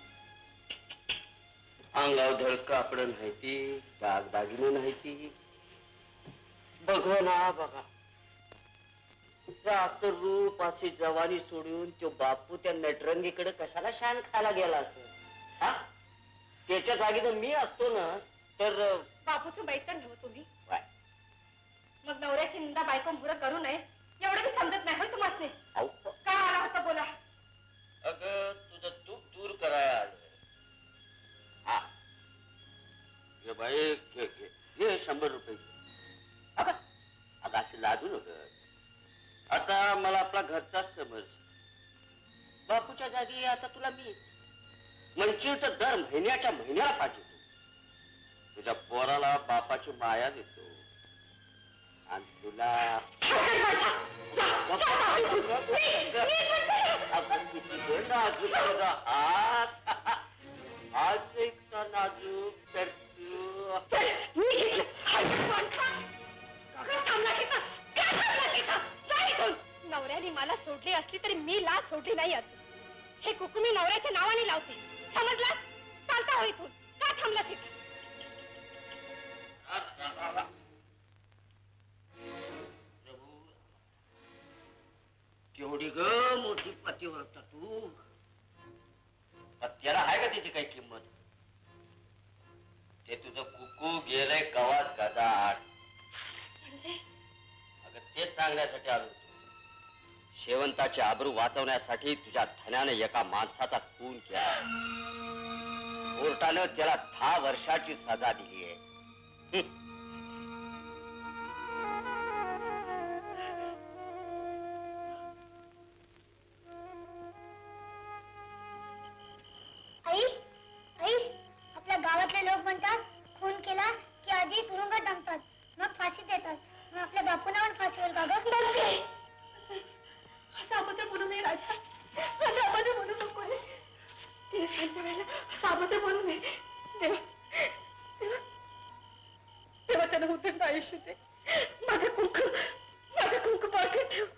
अंगावर धड कापड नाही ती, दागदागिने नाही ती. बघ ना बघा. असं रूप अशी जवानी सोडून तो बापू त्या नटरंगीकडे कशाला शान खायला गेला असं? हा? त्याच्या जागी जर मी असतो ना तर बापूचं बैठक नव्हतं तुम्ही काय? मग नवऱ्याची निंदा बायको मुलं करू नये एवढं मी समजत नाही होय तुम्हाला अहो, काय आला होता बोला. अगं तुझं चूक दूर करायला आलोय. हा ये बाई हे 100 रुपये घे. अगं अशी लाजू नको. आता मला आपला घरचाच समज. बापूच्या जागी आता तुला मी म्हणशील तर दर महिन्याच्या महिन्याला पाठवतो. तुझ्या पोराला बापाची माया देतो आणि तुला आज एक नाजूक नवऱ्याने मला सोडली असली तरी मी लाज सोडली नाही अजून. हे कुकुमी नवऱ्याच्या नावाने लावते समजला. चालता हो इथून. का थांबला तिथे? केवढी ग मोठी पतिव्रता तू. पत्याला आहे का तिची काही किंमत? ते तुझं कुकू गेलंय गवात गदाड. अगं तेच सांगण्यासाठी आलो होतो. शेवंताची आबरू वाचवण्यासाठी तुझ्या धन्याने एका माणसाचा खून केला. कोर्टानं त्याला 10 वर्षाची सजा दिली आहे. आई आई आपल्या गावातले लोक म्हणतात खून केला की आधी तुरुंगात टाकतात मग फाशी देतात. मग आपल्या बापूंना पण फाशी होईल का ग? साबत्र बोलू नये राजा. साबत्र बोलू नको. दिवसांच्या वेळेला साबत्र बोलू नये. तेव्हा त्याला उदंड आयुष्य दे. माझं कुंकू पाळखत ठेव.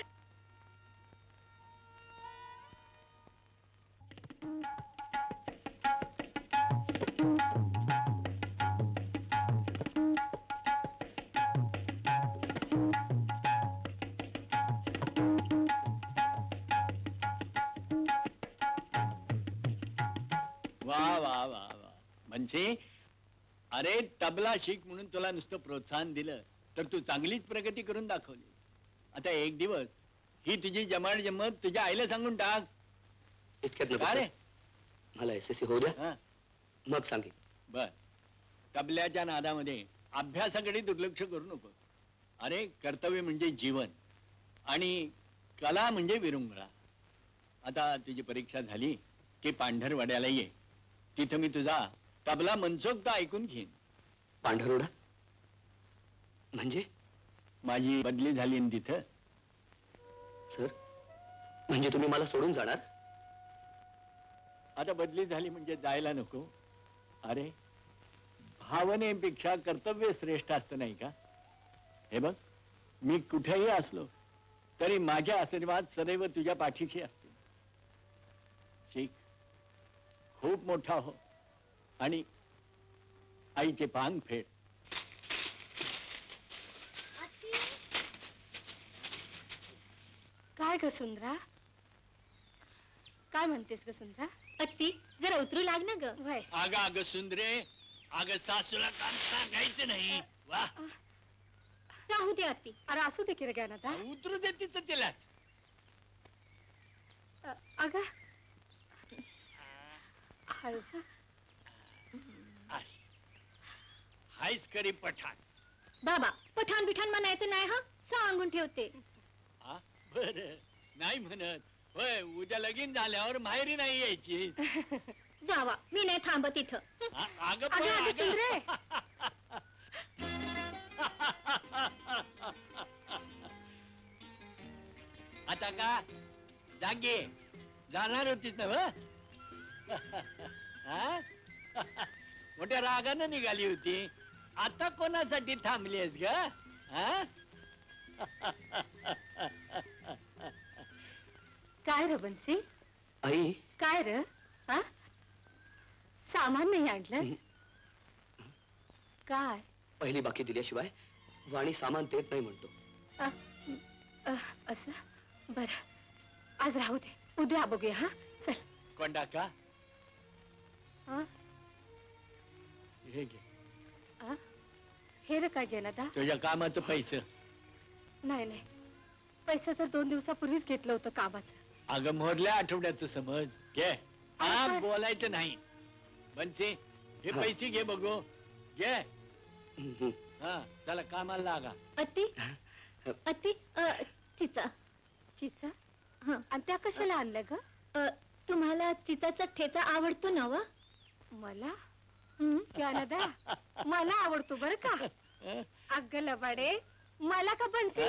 वा वा वा वा म्हणजे अरे तबला शिक म्हणून तुला नुसतं प्रोत्साहन दिलं तर तू चांगलीच प्रगती करून दाखवली. आता एक दिवस ही तुझी जमाड जमत तुझ्या आईला सांगून टाक. इतक्यात का रे? मला एसएससी होऊ द्या हा मग सांगेन. बर तबल्याच्या नादामध्ये अभ्यासाकडे दुर्लक्ष करू नको. अरे कर्तव्य म्हणजे जीवन आणि कला म्हणजे विरंगुळा. आता तुझी परीक्षा झाली की पांढरवाड्याला ये. तिथं मी तुझा तबला मनसोक्त ऐकून घेईन. पांढरवडा म्हणजे? माझी बदली झाली न तिथं. सर म्हणजे तुम्ही मला सोडून जाणार? आता बदली झाली म्हणजे जायला नको. अरे भावनेपेक्षा कर्तव्य श्रेष्ठ असतं नाही का? हे बघ मी कुठेही असलो तरी माझे आशीर्वाद सदैव तुझ्या पाठीशी असतील. शिक, खूप मोठा हो आणि आईचे पांग फेड. काय ग सुंदरा? काय म्हणतेस ग सुंदरा? अत्ती जरा उतरू लाग ना ग. वय आगा अग सुंदरे, अग सासूला काम सांगायचं नाही. वा राहू दे अत्ती. अरे असू दे की रे ज्ञानदा. उतरू दे तिचं तिलाच. अगं हळू. हायस करी पठाण. बाबा पठाण बिठाण म्हणायचं नाही हा. सांगून ठेवते. हा बर नाही म्हणत. होय उद्या लगीन झाल्यावर माहेरी नाही यायची. जावा मी नाही थांबत इथं. अगं अगं, अगं, सुंदरे. आता का जागे जाणार होतीस ना व? हा? मोठ्या रागानं निघाली होती. आता कोणासाठी थांबली आहेस ग? हा? काय र बन्सी? आई काय र? हा? सामान नाही आणलं? काय? पहिली बाकी दिल्याशिवाय वाणी सामान देत नाही म्हणतो. असं बरं, आज राहू दे, उद्या बघूया. हा चल. कोंडा का हा? हे घे हे रे काय घे ना दा. तुझ्या कामाचं पैसे. नाही नाही, पैसे तर 2 दिवसापूर्वीच घेतलं होतं कामाचं. अगं मोरल्या आठवड्याचं समज घे. हा बोलायचं नाही. बनसे हे पैसे घे बघू. घे. हा चला कामाला लागा. अति अति चिचा चिचा. आणि त्या कशाला आणल्या ग? तुम्हाला चिचाचा ठेचा आवडतो ना वा? मला दा मला आवडतो बर का. अगं लबाडे, मला का बनते?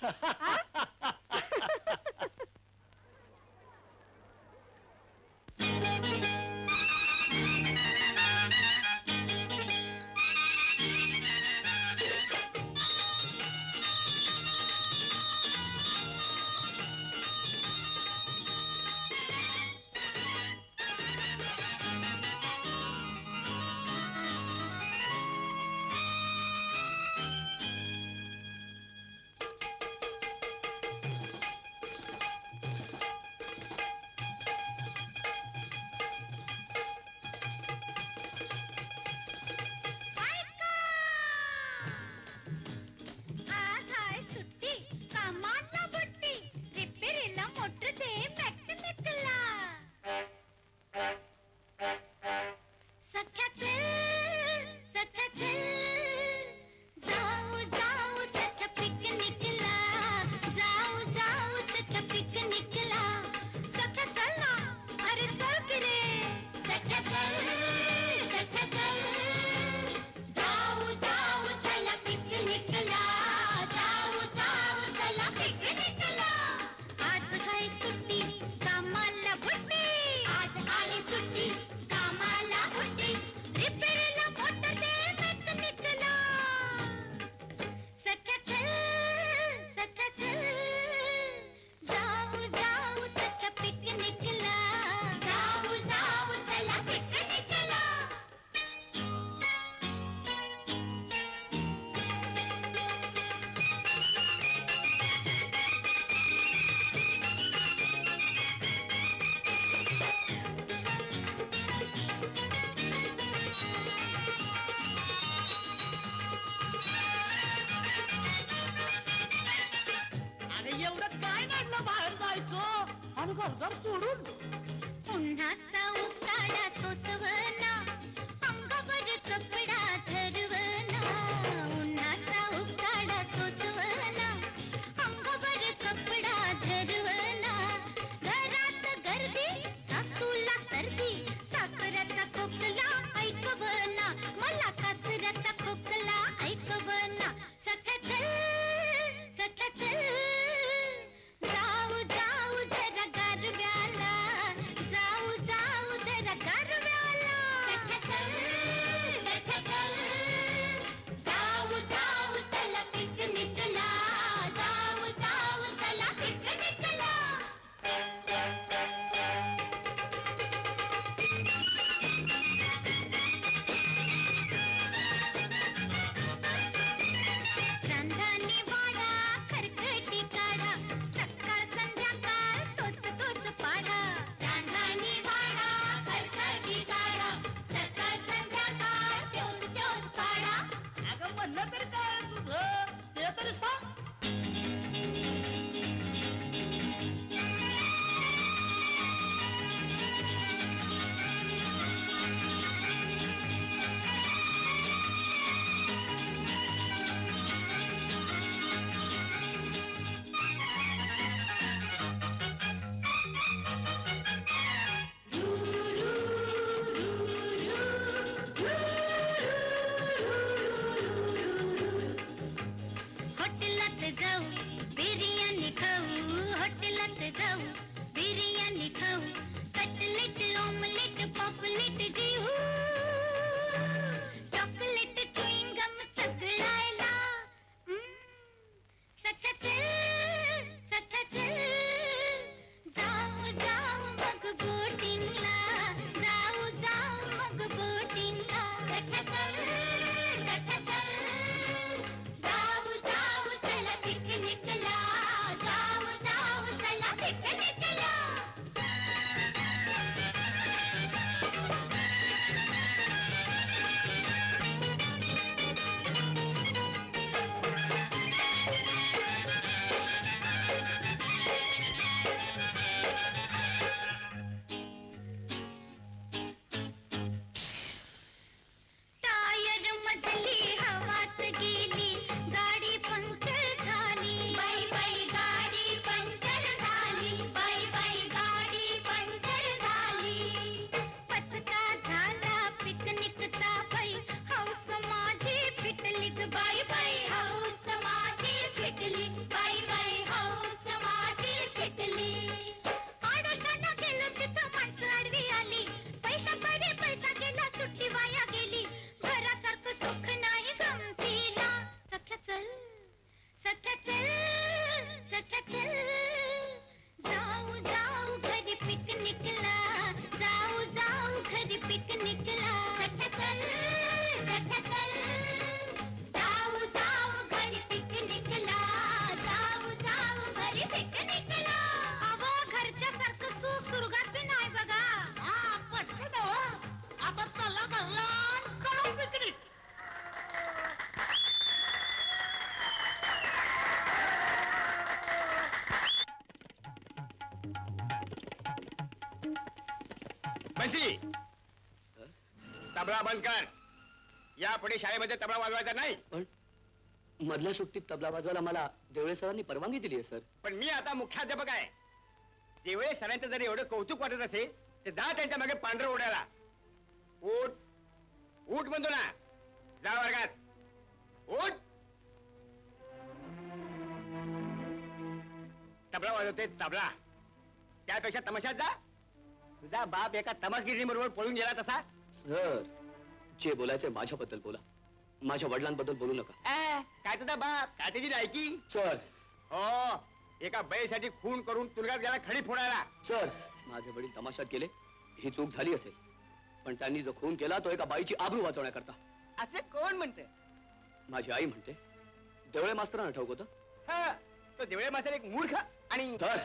उन्हाचा उकाडा सोसवना, अंगावर कपडा धरवना. उन्हाचा उकाडा सोसवना, अंगावर कपडा धरवना. घरात गर्दी, सासूला सर्दी, सासऱ्याचा खोकला ऐकवना. मला सासऱ्याचा खोकला ऐकवना. सख्या चल, सख्या चल, जाऊ जाऊ जरा गारव्याला. घरी पिकनिकला चल जाऊ जाऊ घरी पिकनिकला जाऊ घरी पिकनिकला अहो घरच्या सारखं सुख सुरुगात बी नाही बघा पटकन आता चला घरला करू पिकनिक बंसी तबला बंद कर. यापुढे शाळेमध्ये तबला वाजवायचा नाही. पण मधल्या सुट्टीत तबला वाजवायला मला देवळे सरांनी परवानगी दिली आहे सर. पण मी आता मुख्याध्यापक आहे. देवळे सरांचं जर एवढं कौतुक वाटत असेल तर जा त्यांच्या मागे पांढरं ओढायला. उठ उठ म्हणतो ना. जा वर्गात उठ. तबला वाजवते तबला. त्यापेक्षा तमाशात जा. तुझा बाप एका तमासगिरीबरोबर पळून गेला तसा. सर जे बोलायचंय माझ्याबद्दल बोला, माझ्या वडिलांबद्दल बोलू नका. काय तुझा बाप काय त्याची लायकी. सर हो एका बाईसाठी खून करून तुरुंगात गेला खडी फोडायला. सर माझे वडील तमाशात गेले ही चूक झाली असेल, पण त्यांनी जो खून केला तो एका बाईची आबरू वाचवण्याकरता. असे कोण म्हणते. माझी आई म्हणते. देवळे मास्तरांना ठाऊक होतं. तो देवळे मास्तर एक मूर्ख आणि सर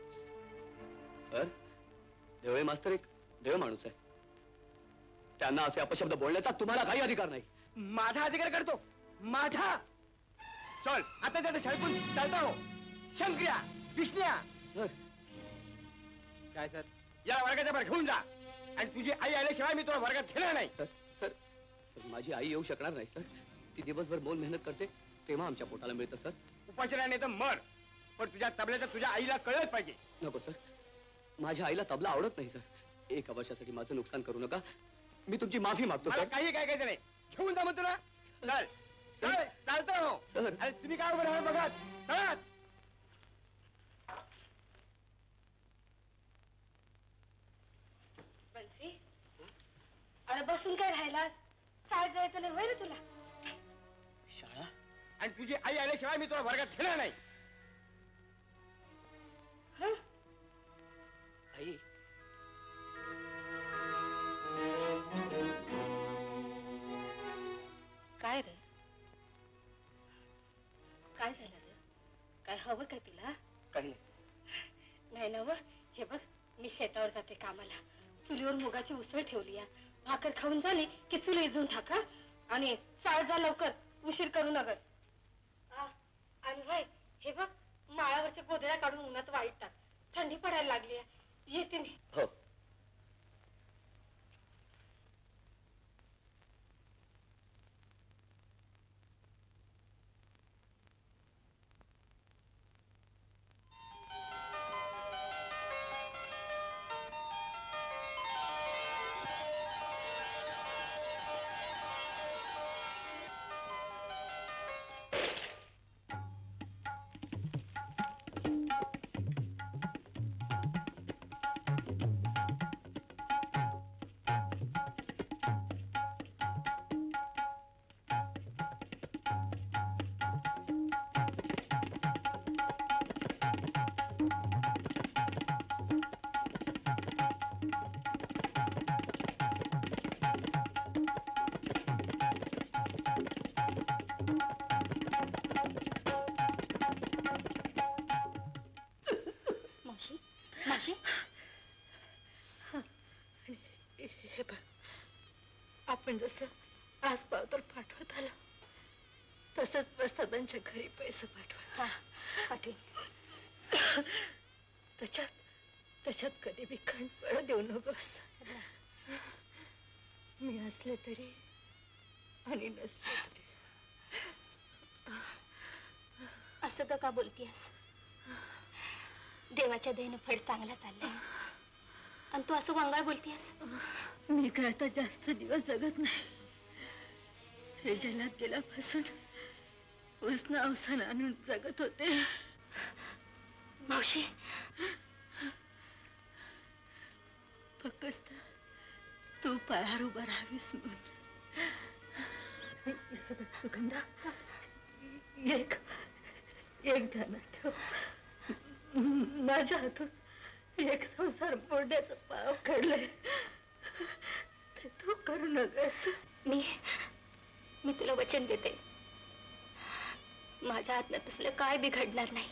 देवळे मास्तर एक देव माणूस आहे. त्यांना असे अपशब्द बोलण्याचा तुम्हाला काही अधिकार नाही. माझा अधिकार करतो माझा. चल आता त्याचं शाळेतून चालता हो. शंकर्या विष्ण्या. सर काय सर या वर्गाच्या बाहेर घेऊन जा. आणि तुझी आई आल्याशिवाय मी तुला वर्गात घेणार नाही. सर सर सर माझी आई येऊ शकणार नाही सर. ती दिवसभर मोल मेहनत करते तेव्हा आमच्या पोटाला मिळतं सर. उपाशीराने तर मर, पण तुझ्या तबल्याचं तुझ्या आईला कळत पाहिजे. नको सर, माझ्या आईला तबला आवडत नाही सर. एका वर्षासाठी माझं नुकसान करू नका. मी तुमची माफी मागतो मला सर. काही काय काय नाही. घेऊन जा म्हणतो ना. चल चल चालतो हो. सर. अरे तुम्ही काय उभं राहा बघत. चला. बंसी अरे बसून काय राहिला. शाळेत जायचं नाही होय रे तुला. शाळा आणि तुझी आई आल्याशिवाय मी तुला वर्गात घेणार नाही. आई काय रे काय झालं रे. काय हवं काय तुला. काही नाही. नाही ना व हे बघ मी शेतावर जाते कामाला. चुलीवर मुगाची उसळ ठेवली आहे. भाकर खाऊन झाली की चुल इजून टाका आणि शाळेत जा लवकर. उशीर करू नका. आणि भाई हे बघ माळावरच्या गोधड्या काढून उन्हात वाईट टाक. थंडी पडायला लागली आहे. येते मी. हो मावशी हे बघ आपण जसं आज पावतर पाठवत आलो तसंच प्रसादांच्या घरी पैसे पाठवा. त्याच्यात कधी बी खंड पडू देऊ नकोस. मी असले तरी आणि नसले तरी. असं का बोलतीयस. देवाच्या दयेनं फड चांगला चाललाय आणि तू असं वंगाळ बोलतीयस. मी काय आता जास्त दिवस जगत नाही. हे जलात गेल्यापासून उष्ण अवसान आणून जगत होते. मावशी फक्त तू पायावर उभा राहावीस म्हणून. सुगंधा एक ध्यानात ठेव. माझ्या हातून एक संसार मोडण्याचं पाव काढलंय. करू नकोस. मी तुला वचन देते, माझ्या हातनं तसलं काय बिघडणार नाही.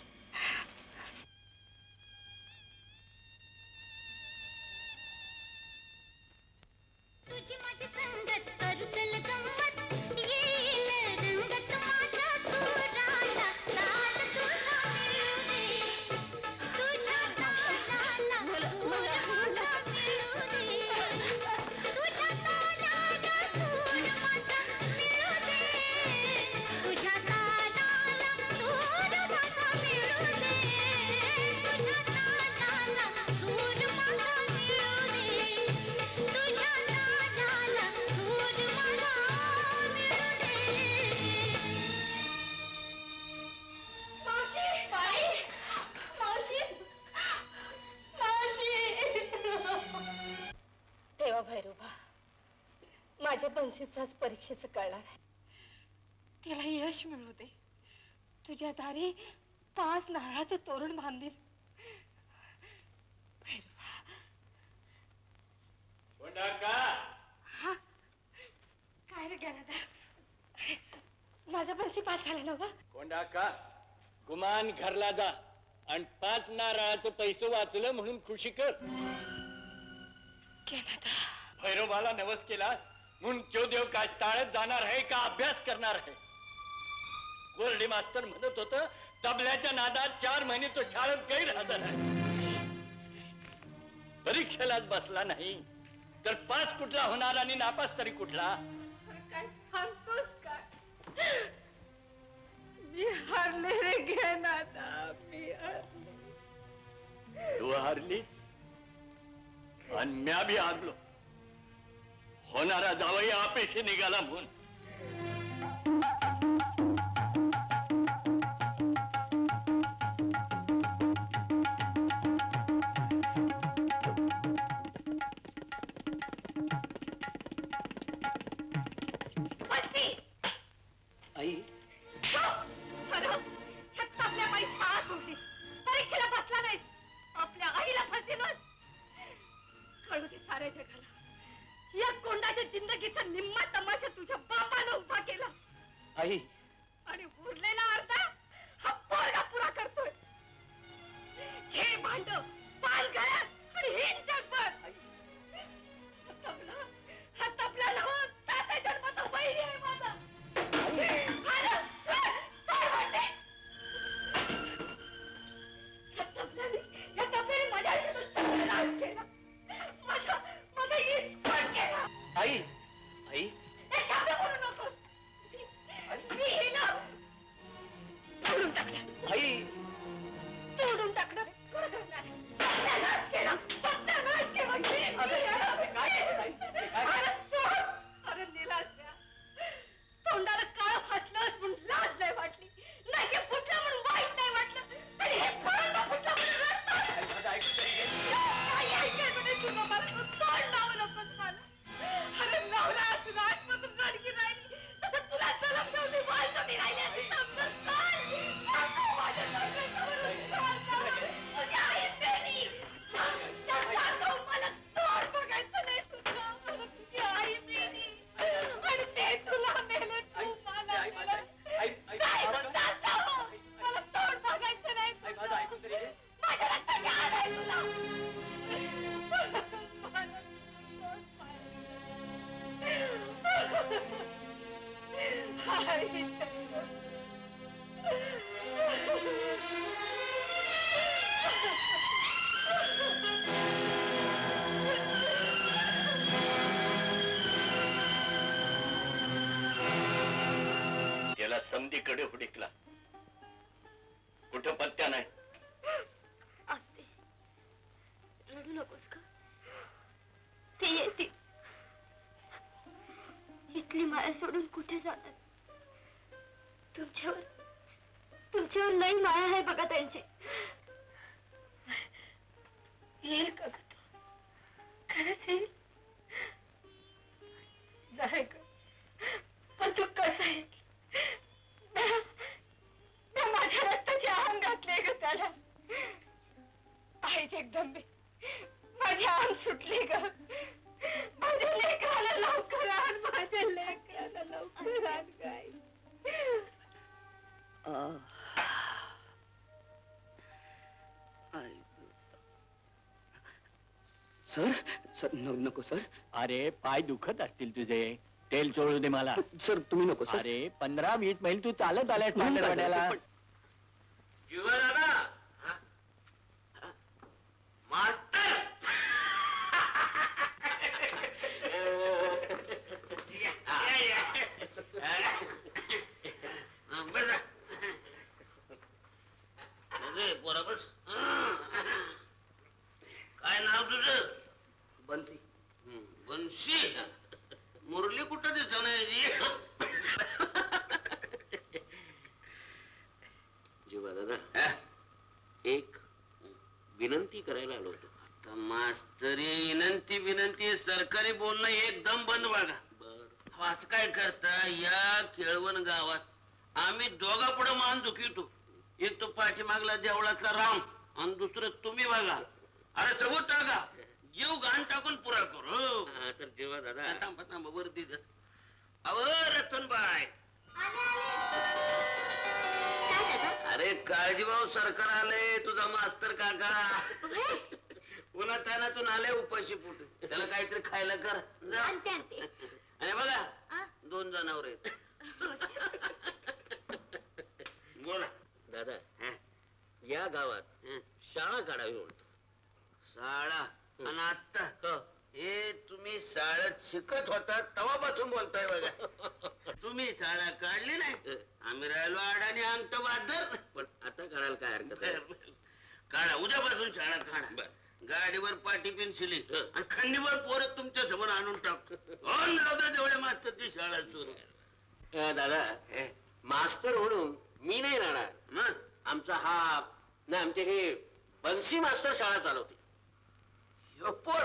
तुझी माझी संगत करू चल गंमत, येईल रंगत माझ्या सुराला, लाल तुझा मिळू दे, तुझ्या तालाला सूर माझा मिळू दे, तुझ्या तालाला सूर माझा मिळू दे, तुझ्या तालाला सूर माझा मिळू दे, तुझ्या तालाला सूर माझा मिळू दे, तुझ्या तालाला सूर माझा मिळू दे. मावशी, बाई, मावशी, मावशी. देवा भैरोबा, माझ्या बन्सीचाच परीक्षेचं कळणार आहे. तिला यश मिळू दे. तुझ्या दारी 5 नारळाचं तोरण बांधील. भैरोबा. हा, काय रे ज्ञानदा, माझा बन्सी पास झाला ना गं? कोंडा का गुमान घरला जा आणि 5 नारळाचं पैसे वाचलं म्हणून खुशी कर. ज्ञानदा, भैरोबाला नवस केला म्हणून तो देव काय शाळेत जाणार आहे का अभ्यास करणार आहे? गोरडी मास्तर म्हणत होत तबल्याच्या नादात 4 महिने तो शाळेत गैरहजर आहे. परीक्षेलाच बसला नाही तर पास कुठला होणार आणि नापास तरी कुठला? काय सांगतोस काय? मी हारले रे ज्ञानदा, मी हारले. तू हारलीस आणि म्या बी हारलो. होणारा जावई अपेक्षे निघाला म्हणून. आई, आपल्या बाई शाळा सोडली, परीक्षेला बसला नाही, आपल्या आईला फसवलं. कळू दे साऱ्या जगाला, या कोंडाच्या जिंदगीचा निम्मा तमाशा तुझ्या बापानं उभा केला. आई, आणि उरलेला अर्धा हा पोरगा पुरा करतोय. हे भांड पाल गळ्यात आणि हिंड जगभर. हा तबला नव्हं, तात्या जन्माचा वैरी आहे माझा. या तबल्याने माझ्या आयुष्यात नाश केला, माझा इस्कॉट केला. आई, आई, हे शब्द बोलू नकोस. मी हिला तोडून टाकलं. आई, तोडून टाकलं. सत्यानाश केला, सत्यानाश केला. अरे निलासल्या, तोंडाला काळ फासलंच म्हणून लाज नाही वाटली, नाही फुटलं म्हणून वाईट नाही वाटलं, आणि हे फळ फुटलं म्हणून रडतं. काही ऐकायचं नाही तुझं, मला तू तोंड लावू नकोस मला. अरे लावला असून आजपासून रडकी राहिली, तसं तुला जलम ठेवली वाल कमी राहिली. माझ्या तुझ्या आई बेनी, मला तोड बघायचं नाही तुझं. तुझी आई बेनी, आणि ते तुला मेले, तू मला मेलं. काय म्हणतात हो? मला तोड बघायचं नाही तुझं. माझ्या रक्ताची आड आहे तुला. त्याला समधीकडे हुडकला, कुठं पत्त्या नाही. आत्ते, रडू नकोस का? ते येतील. इथली माया सोडून कुठे जाणार? तुमच्यावर लई माया आहे बघा त्यांची. येईल का ग तू? खरंच येईल? नाही का? पण तू कसं येईल? माझ्या रक्ताची आण घातले ग त्याला. आई जगदंबे, माझी आण सुटली ग. माझ्या लेकराला लवकर सर नको सर. अरे पाय दुखत असतील तुझे, तेल चोळू दे मला. सर तुम्ही नको सर. अरे 15-20 मैल तू चालत आलायस पांढरवाड्याला. जीवा दादा मास्तर बस. काय नाव तुझं? बन्सी. बन्सी. मुरली कुठं दिसत नाही. जीवा दादा एक विनंती करायला आलो होतो. आता मास्तरी विनंती सरकारी बोलणं एकदम बंद बघा. बर असं काय करता, या केळवण गावात आम्ही दोघा पुढे मान दुखितो. एक तो पाठीमागला देवळातला राम आणि दुसरं तुम्ही बघा. अरे सबूत टाका, जीव घाण टाकून पुरा करू. तर जीवा दादा थांबा वरती अव रतनबाई. अरे काळजीभाऊ सरकार आले, तुझा मास्तर काका पुन्हा तानातून आले उपाशी पोट. त्याला काहीतरी खायला कर जा. आणि बघा 2 जनावर आहेत. बोला दादा या गावात शाळा काढावी म्हणतो. शाळा आणि आता हे तुम्ही शाळेत शिकत होता तेव्हापासून बोलताय बघा. तुम्ही शाळा काढली नाही, आम्ही राहिलो अडाणी अंगठ बहादर. पण आता काढायला काय हरकत आहे? काढा, उद्यापासून शाळा काढा. गाडीवर पाठी पेन्सिली आणि खंडीवर पोरत तुमच्या समोर आणून टाकतो. तेवढ्या मास्तरची शाळा सुरू. दादा मास्तर म्हणून मी नाही राहणार. मग आमचा हा नाही, आमचे हे बन्सी मास्तर शाळा चालवते. पोर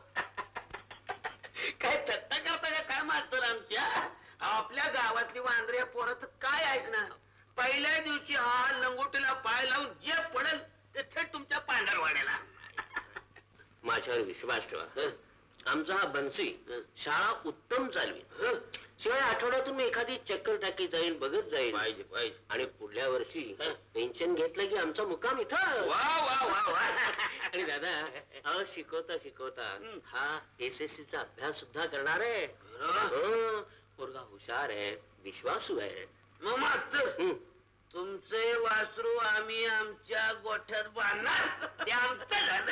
काय थट्टा करता का काय मास्तर आमच्या? आपल्या गावातली वांद्र्या पोराचं काय ऐकणार? पहिल्या दिवशी हा लंगोटीला पाय लावून जे पडेल ते थेट तुमच्या पांढरवाड्याला. माझ्यावर विश्वास ठेवा. आमचा हा बन्सी शाळा उत्तम चालवी. शिवाय आठवड्यातून मी एखादी चक्कर टाकी जाईन, बघत जाईन. पाहिजे पाहिजे. आणि पुढल्या वर्षी टेन्शन घेतलं की आमचा मुक्काम इथं. वा वा वा वा. आणि दादा शिकवता शिकवता हा SSC चा अभ्यास सुद्धा करणार आहे. पोरगा हुशार आहे, विश्वासू आहे. मग मास्तर तुमचे वासरू आम्ही आमच्या गोठ्यात बांधणार, ते आमचं झालं.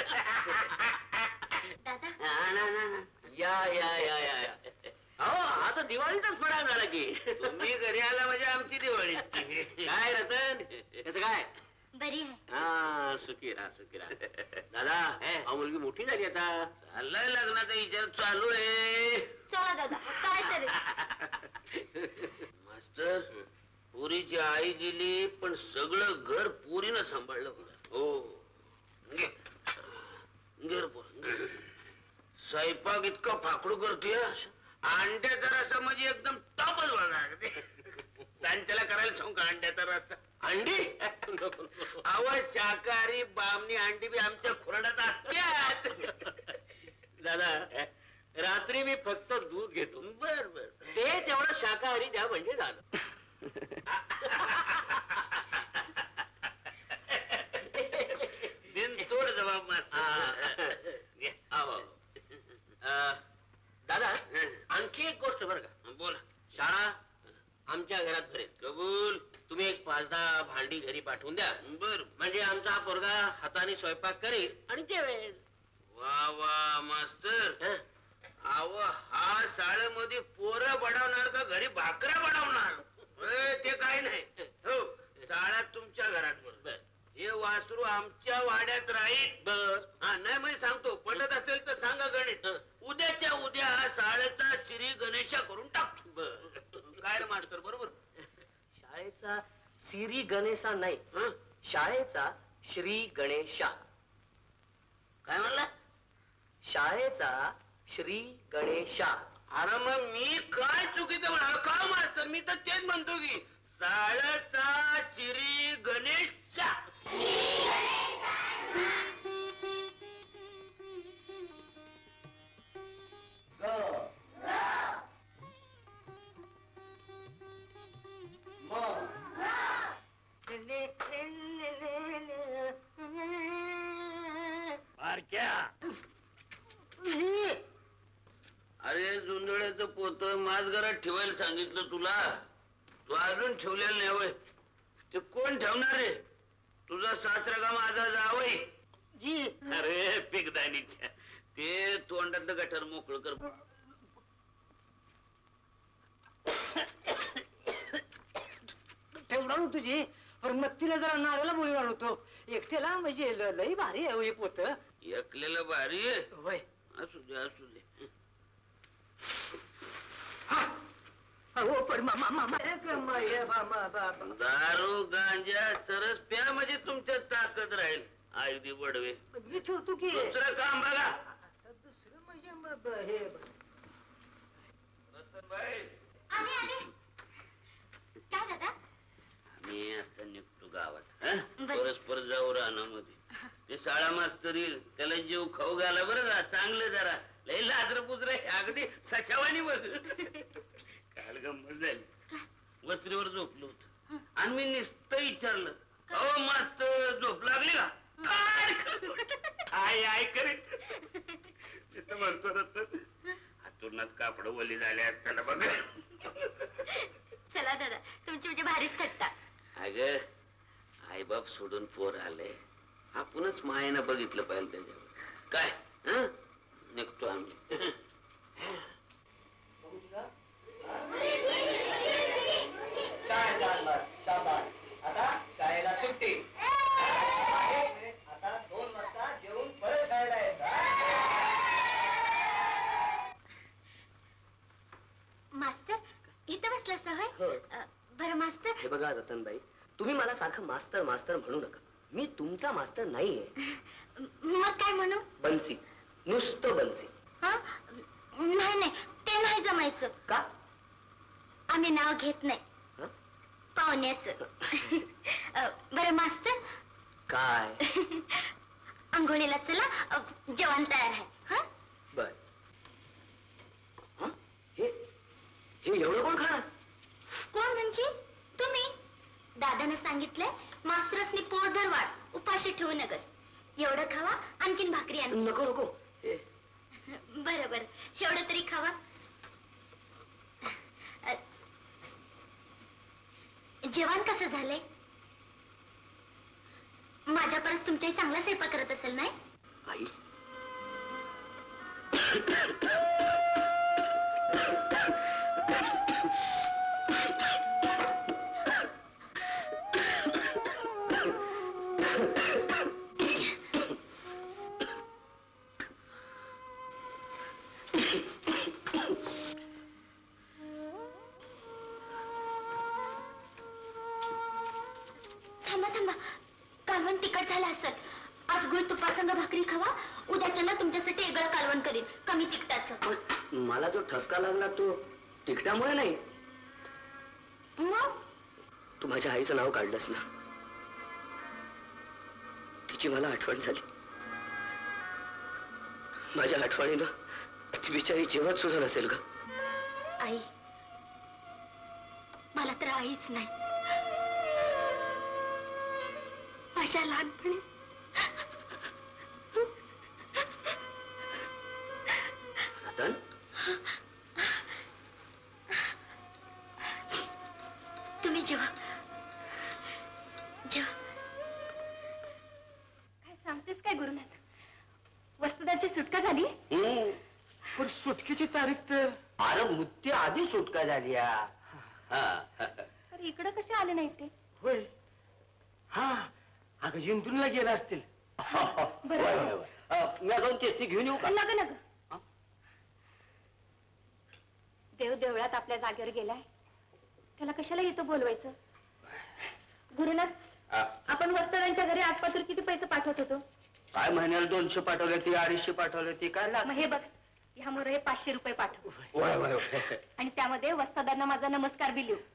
या या या या अहो आता दिवाळीचाच फराळ झाला की. तुम्ही घरी आला म्हणजे आमची दिवाळी. काय रतन कसं काय? बरी आहे. हा सुखी राहा. दादा मुलगी मोठी झाली आता. चाललाय लग्नाचा विचार चालू आहे. चला दादा काय तरी. मास्तर पुरीची आई गेली पण सगळं घर पुरीनं सांभाळलं. हो स्वयंपाक इतका फाकडू करतोय, अंड्याचा रस्सा म्हणजे एकदम टॉपच बघा. सांच्याला करायला सांगू का अंड्याचा रस्सा? अंडी आवाज शाकाहारी बामणी अंडी बी आमच्या खुराडात असत्यात. दादा रात्री मी फक्त दूध घेतो. बर बर ते तेवढं शाकाहारी द्या म्हणजे झालं. बिनतोड जबाब मास्तर. दादा आणखी एक गोष्ट बरं का. बोला. शाळा आमच्या घरात भरेल. कबूल. तुम्ही एक 5-10 भांडी घरी पाठवून द्या. बर म्हणजे आमचा हा पोरगा हाताने स्वयंपाक करेल आणि जेवेल. वा वा मास्तर. अव हा शाळेमध्ये पोरं बडवणार का घरी भाकऱ्या बडवणार? ते काय नाही. हो शाळा तुमच्या घरात बरोबर. हे वासरू आमच्या वाड्यात राहील. बर हा नाही मी सांगतो, पटत असेल तर सांगा गणित. उद्याच्या उद्या हा शाळेचा श्री गणेशा करून टाकतो. काय रे मास्तर बरोबर? शाळेचा श्री गणेशा नाही, शाळेचा श्री गणेशा. काय म्हणला? शाळेचा श्री गणेशा. अरे मग मी काय चुकीचं म्हणालो का मास्तर? मी तर तेच म्हणतो की शाळेचा श्री गणेशा. बारक्या अरे जुंधळ्याचं पोत माझ घरात ठेवायला सांगितलं तुला, तू अजून ठेवलेलं नाही होय. ते कोण ठेवणार रे? तुझा सासरा का माझा जावई? जी अरे पिकदानीच्या, ते तोंडातलं गटर मोकळं कर. ठेवणार होतो जी, पण मग तिला जरा नारळाला बोलणार होतो एकट्याला, म्हणजे लई भारी आहे हो हे पोत. एकलेलं भारी आहे. होय. असू दे असू दे. हो पण दारू गांजा चरस प्या म्हणजे तुमच्यात ताकद राहील. आयुधी बडवे मी ठेवतो की दुसरं काम बघा. दुसरं म्हणजे हे रतनबाई, आले आले. काय दादा? मी आता निघतो गावात. परस्पर जाऊ रानामध्ये. ते शाळा मास्तर येईल, त्याला जीव खाऊ घाला बरं का, चांगलं जरा. लई लाजर पुजर अगदी सचावानी बघ. काल गंमत झाली. वस्त्रीवर झोपलो होतो आणि मी नुसतं विचारलं, अहो मास्तर झोप लागली का? काय आय करीत तिथं म्हणतो रतन, हातूनात कापड ओली झाले असताना बघ. चला दादा, तुमची म्हणजे भारीच थट्टा. अगं आई बाप सोडून पोर आले, आपणच मायेनं बघितलं पाहिजे त्याच्यावर. काय निघतो आम्ही. आता शाळेला सुट्टी. आता 2 वाजता जेवून परत शाळेला यायचं. मास्तर इथं बसला सवय. बरं मास्तर. हे बघा रतनबाई, तुम्ही मला सारखं मास्तर मास्तर म्हणू नका. मी तुमचा मास्तर नाहीये. मग काय म्हणू? बन्सी, नुसतं बन्सी. हा? नाही नाही, ते नाही जमायचं. का? आम्ही नाव घेत नाही हं? पाहुण्याचं. बरं मास्तर, काय? आंघोळीला चला, जेवण तयार आहे. हा? बर. हे एवढं कोण खाणार? कोण म्हणजे? तुम्ही. दादानं सांगितलंय मास्तरसनी पोटभर वाढ, उपाशी ठेवू नगस. एवढं खावा, आणखीन भाकरी आण. नको नको. बरं बरं, एवढं तरी खावा. जेवण कसं झालंय? माझ्या परस तुमच्याही चांगला स्वयंपाक करत असेल नाही? आई, थांबा थांबा, कालवण तिखट झालं असत. आज गुळ तुपासंग भाकरी खावा, उद्याच्याला तुमच्यासाठी वेगळं कालवण करीन कमी तिखटाचं. मला जो ठसका लागला तो तिखटामुळे नाही. मग तू माझ्या आईचं नाव काढलंस ना, तिची मला आठवण झाली. माझ्या आठवणीनं ती बिचारी जेवत सुद्धा नसेल का? आई, मला तर आईच नाही. माझ्या लहानपणी रतन, तुम्ही जेव्हा जेव्हा काय सांगतेस काय गुरुनाथ? वस्तुदाची सुटका झाली? पण सुटकेची तारीख तर अरे मुत्ती आधी सुटका झाली. तर इकडं कसे आले नाही ते? होय. हा अगं इंदूरला गेला असतील. बरं. मी जाऊन तेच घेऊन येऊ का? नग नग. देव देवळात आपल्या जागेवर गेलाय, त्याला कशाला इथं बोलवायचं? गुरुनाथ, आपण वस्तुदांच्या घरी आजपासून किती पैसे पाठवत होतो? काय महिन्याला 200 पाठवले, ती 250 पाठवले, ती काय मग हे बघ, ह्यामुळे हे 500 रुपये पाठव. वय वय. आणि त्यामध्ये वस्तादांना माझा नमस्कार बी लिहू.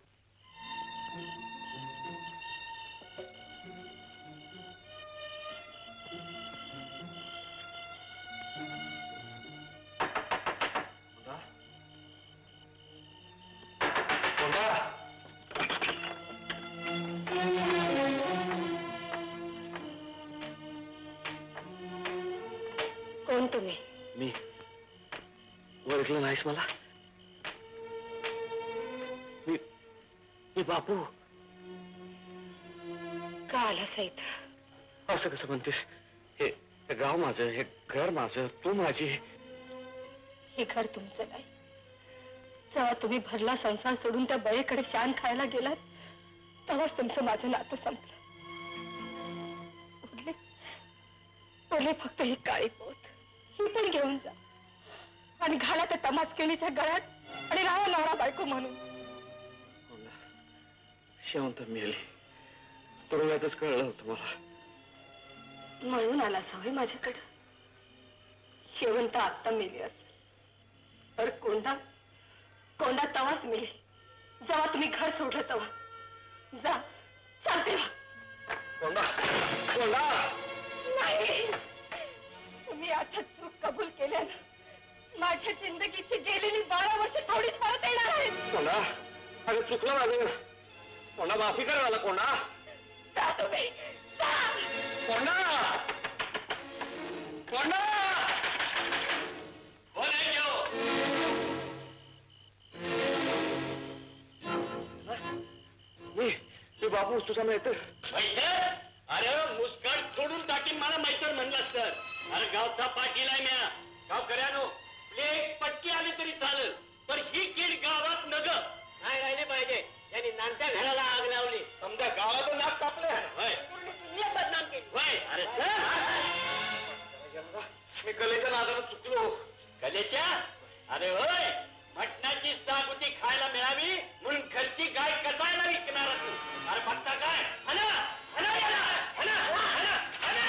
कोण तुम्ही? मी ओळखलं नाहीस मला? मी बापू. का आलास इथं? असं कसं म्हणतेस? हे गाव माझं, हे घर माझं, तू माझी. हे घर तुमचं नाही. जेव्हा तुम्ही भरला संसार सोडून त्या बळीकडे शान खायला गेलात तेव्हाच तुमचं माझं नातं संपलं. उरले फक्त ही काळी पोत, ही पण घेऊन जा आणि घाला त्या तमासकेणीच्या गळ्यात आणि राहा नवरा बायको म्हणून. शेवंत मेली, तुरुंगातच कळलं होतं मला. म्हणून आला सवय माझ्याकडं. शेवंत आत्ता मेली असेल तर कोंडा तवाच मिळेल जेव्हा तुम्ही घर सोडलं तेव्हा. जा, चालते व्हा. नाही, तुम्ही आता चूक कबूल केल्यानं माझ्या जिंदगीची गेलेली 12 वर्ष थोडीच परत येणार आहेत. कोंडा, अरे चुकलं माझं. कोंडा, माफी कर मला. कोंडा, जा तुम्ही, जा. कोंडा, कोंडा. मी बापू तुझा मैत्र. अरे मुस्काट सोडून टाकीन मला मैत्र म्हणलास तर. अरे गावचा पाटील आहे म्या. गावकऱ्यानो, एक पटकी आली तरी चालेल, पण ही कीड गावात नग नाही राहिली पाहिजे. यांनी नांदत्या घराला आग लावली, समजा गावाचं नाक कापलं. बदनाम केली. अरे मी कलेच्या नादानं चुकलो. कलेच्या? अरे होय, मटणाची सागुती खायला मिळावी म्हणून घरची गाय कसायला विकणार तू. अरे बघता काय? हना, हना याला, हना, हना, हना,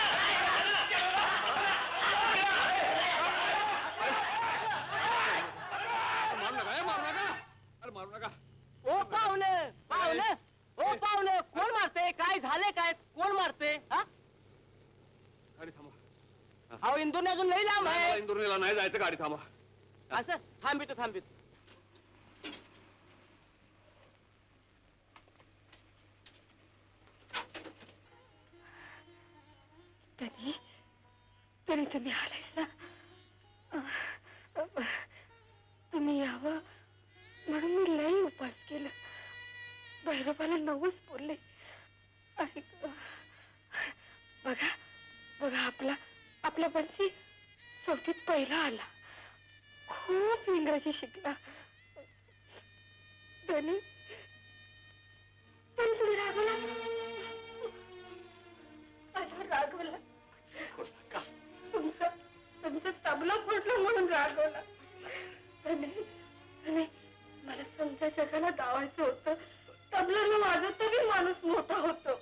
मारू नका. ओ पाहुणे, पाहुणे, ओ पाहुणे, कोण मारते? काय झाले? काय कोण मारते? हा, गाडी थांबा. अहो इंदूरने अजून लई लांब आहे. इंदूरला नाही जायचं, गाडी थांबा. असं थांबितो. तरी तुम्ही आलायस ना. तुम्ही यावं म्हणून मी लई उपास केला. भैरवाला नवस बोलले. आणि बघा आपला बंसी सोबतीत पहिला आला. खूप इंग्रजी शिकला. पण तुम्ही रागवला. तुमचा तबला फोडला म्हणून रागवला. नाही, मला समजा जगाला गावायचं होतं. तबल्याला वाजवतो बी माणूस मोठा होतो.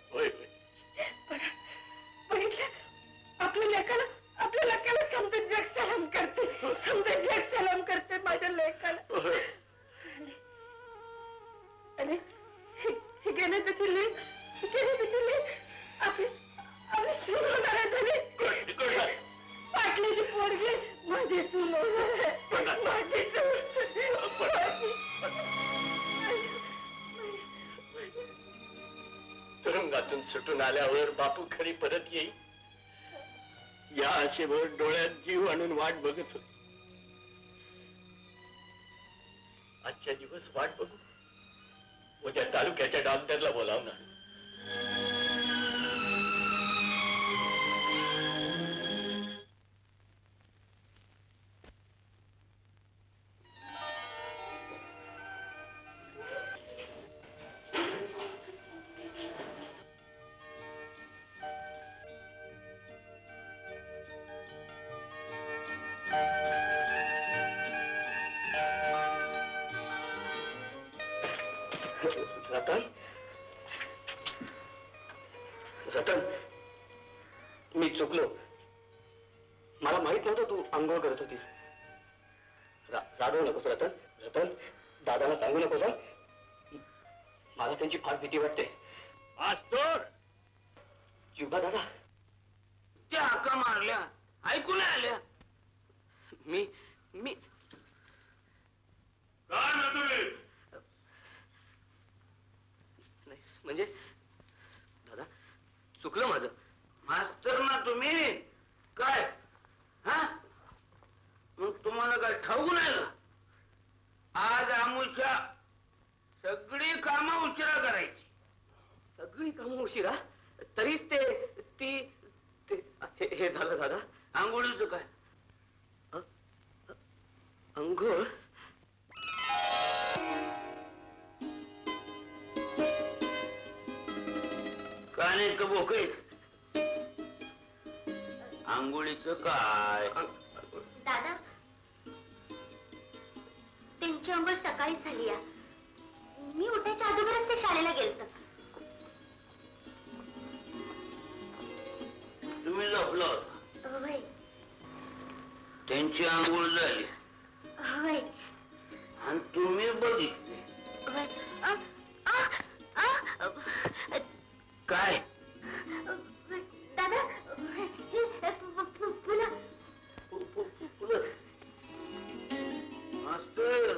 बघितलं, आपल्या लेकाला समजा जग सलाम करते माझ्या लेकाला. आणि हे गेले त्याची आपली सून होणार आहे. पाटलीची पोरगी माझी सून होणार आहे. माझी तुरुंगातून सुटून आल्यावर बापू घरी परत येईल या आशेवर डोळ्यात जीव आणून वाट बघत होती. आजच्या दिवस वाट बघू, उद्या तालुक्याच्या डॉक्टरला बोलावणार. रतन, मी चुकलो. मला माहित नव्हतं तू अंघोळ करत होतीस. रागवू नकोस रतन, दादाला सांगू नकोस. मला त्यांची फार भीती वाटते. मास्तर, जिव्हा दादा, त्या हाका मारल्या ऐकू नाही आल्या. मी काय ना तुम्ही? नाही म्हणजे दादा, चुकलं माझं. मास्तर ना तुम्ही? काय? हा, मग तुम्हाला काय ठाऊक नाही का? उशिरा करायची. सगळी कामं उशिरा तरीच हे झालं दादा. आंघोळीचं काय? अंघोळ का नाही का बोकळे? आंघोळीचं काय? दादा त्यांची अंघोळ सकाळीच झाली या. मी उठायच्या अगोदरच ते शाळेला गेलत. तुम्ही झोपला होता. होय त्यांची आंघोळ झाली होय आणि तुम्ही बघितले होय. काय? दादा फुलं मास्तर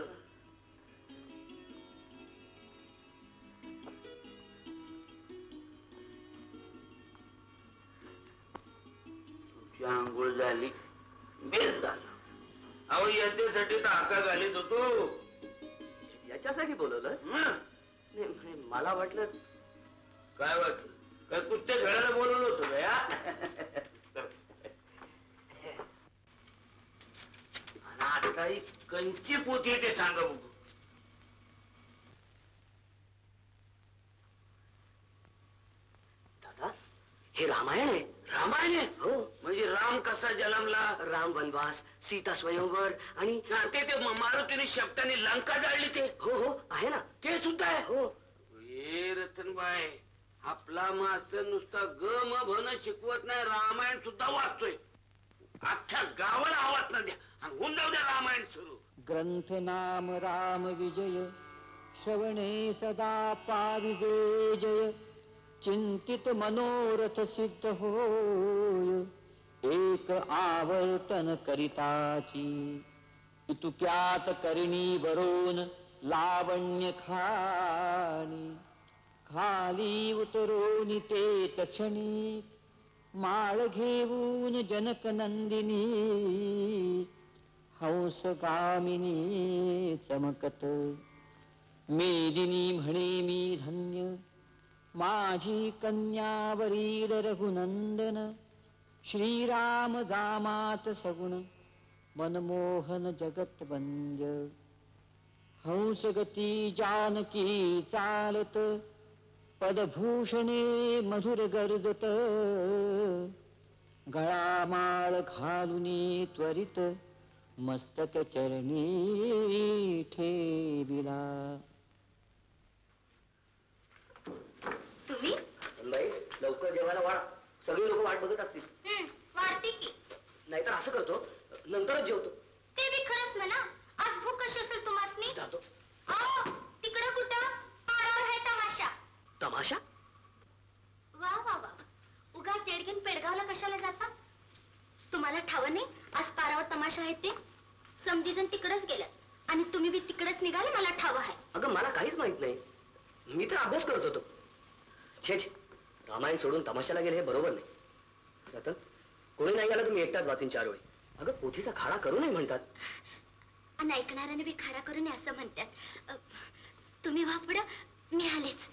तुमची आंघोळ झाली, बेस झालं. अहो याच्यासाठी तर हाका घालीत होतो. याच्यासाठी बोलवलं? नाही, मला वाटलं. काय वाटलं? काय कुठच्या घराला बोलवलं होतं का या? आणि आता ही कंची पोती ते सांगा बघू. दादा हे रामायण आहे. रामायण आहे? हो. म्हणजे राम कसा जन्मला, राम वनवास, सीता स्वयंवर आणि ते मारुतीने शब्दाने लंका जाळली ते. हो आहे ना. ते सुद्धा आहे. हो. ए रतनबाई, आपला मास्तर नुसता ग म भन शिकवत नाही, रामायण सुद्धा वाचतोय. अख्ख्या गावाला आवाज न द्या आणि होऊन जाऊ द्या रामायण सुरू. ग्रंथ नाम राम विजय श्रवणे सदा पाविजे जय. चिंतित मनोरथ सिद्ध होय एक आवर्तन करिताची. इतुक्यात करिणी वरून लावण्य खाणी. खाली उतरून ते तक्षणी माळ घेऊन जनक नंदिनी. हंस गामिनी चमकत मेदिनी म्हणे मी धन्य. माझी कन्यावरील रघुनंदन. श्रीराम जामात सगुण मनमोहन जगत वंद्य. हंस गती जानकी चालत पदभूषणे मधुर गर्जत. गळामाळ घालुनी त्वरित मस्तक चरणी ठेविला. तुम्ही बाई लवकर जेवायला वाढा. सगळे लोक वाट बघत असतील. वाढते की. नाहीतर असं करतो, नंतरच जेवतो. ते बी खरंच म्हणा. आज भूक कशी असेल तुम्हासनी? जातो. तिकडं कुठं पारावर आहे तमाशा. तमाशा? वा वा वा. उगा जेडगेन पेडगावला कशाला जाता? तुम्हाला ठाव नाही आज पारावर तमाशा आहे ते? समधीजण तिकडच गेल्यात आणि तुम्ही बी तिकडच निघाले. मला ठाव आहे. अगं मला काहीच माहित नाही. मी तर अभ्यास करत होतो. छे रामायण सोडून तमाशाला गेले हे बरोबर नाही. रतन, कोणी नाही गेला तर मी एकटाच वाचीन 4 वेळी. अगं पोथीचा खाडा करू नये म्हणतात. आणि ऐकणाऱ्याने बी खाडा करू नये असं म्हणतात. तुम्ही व्हा पुढं, मी आलेच.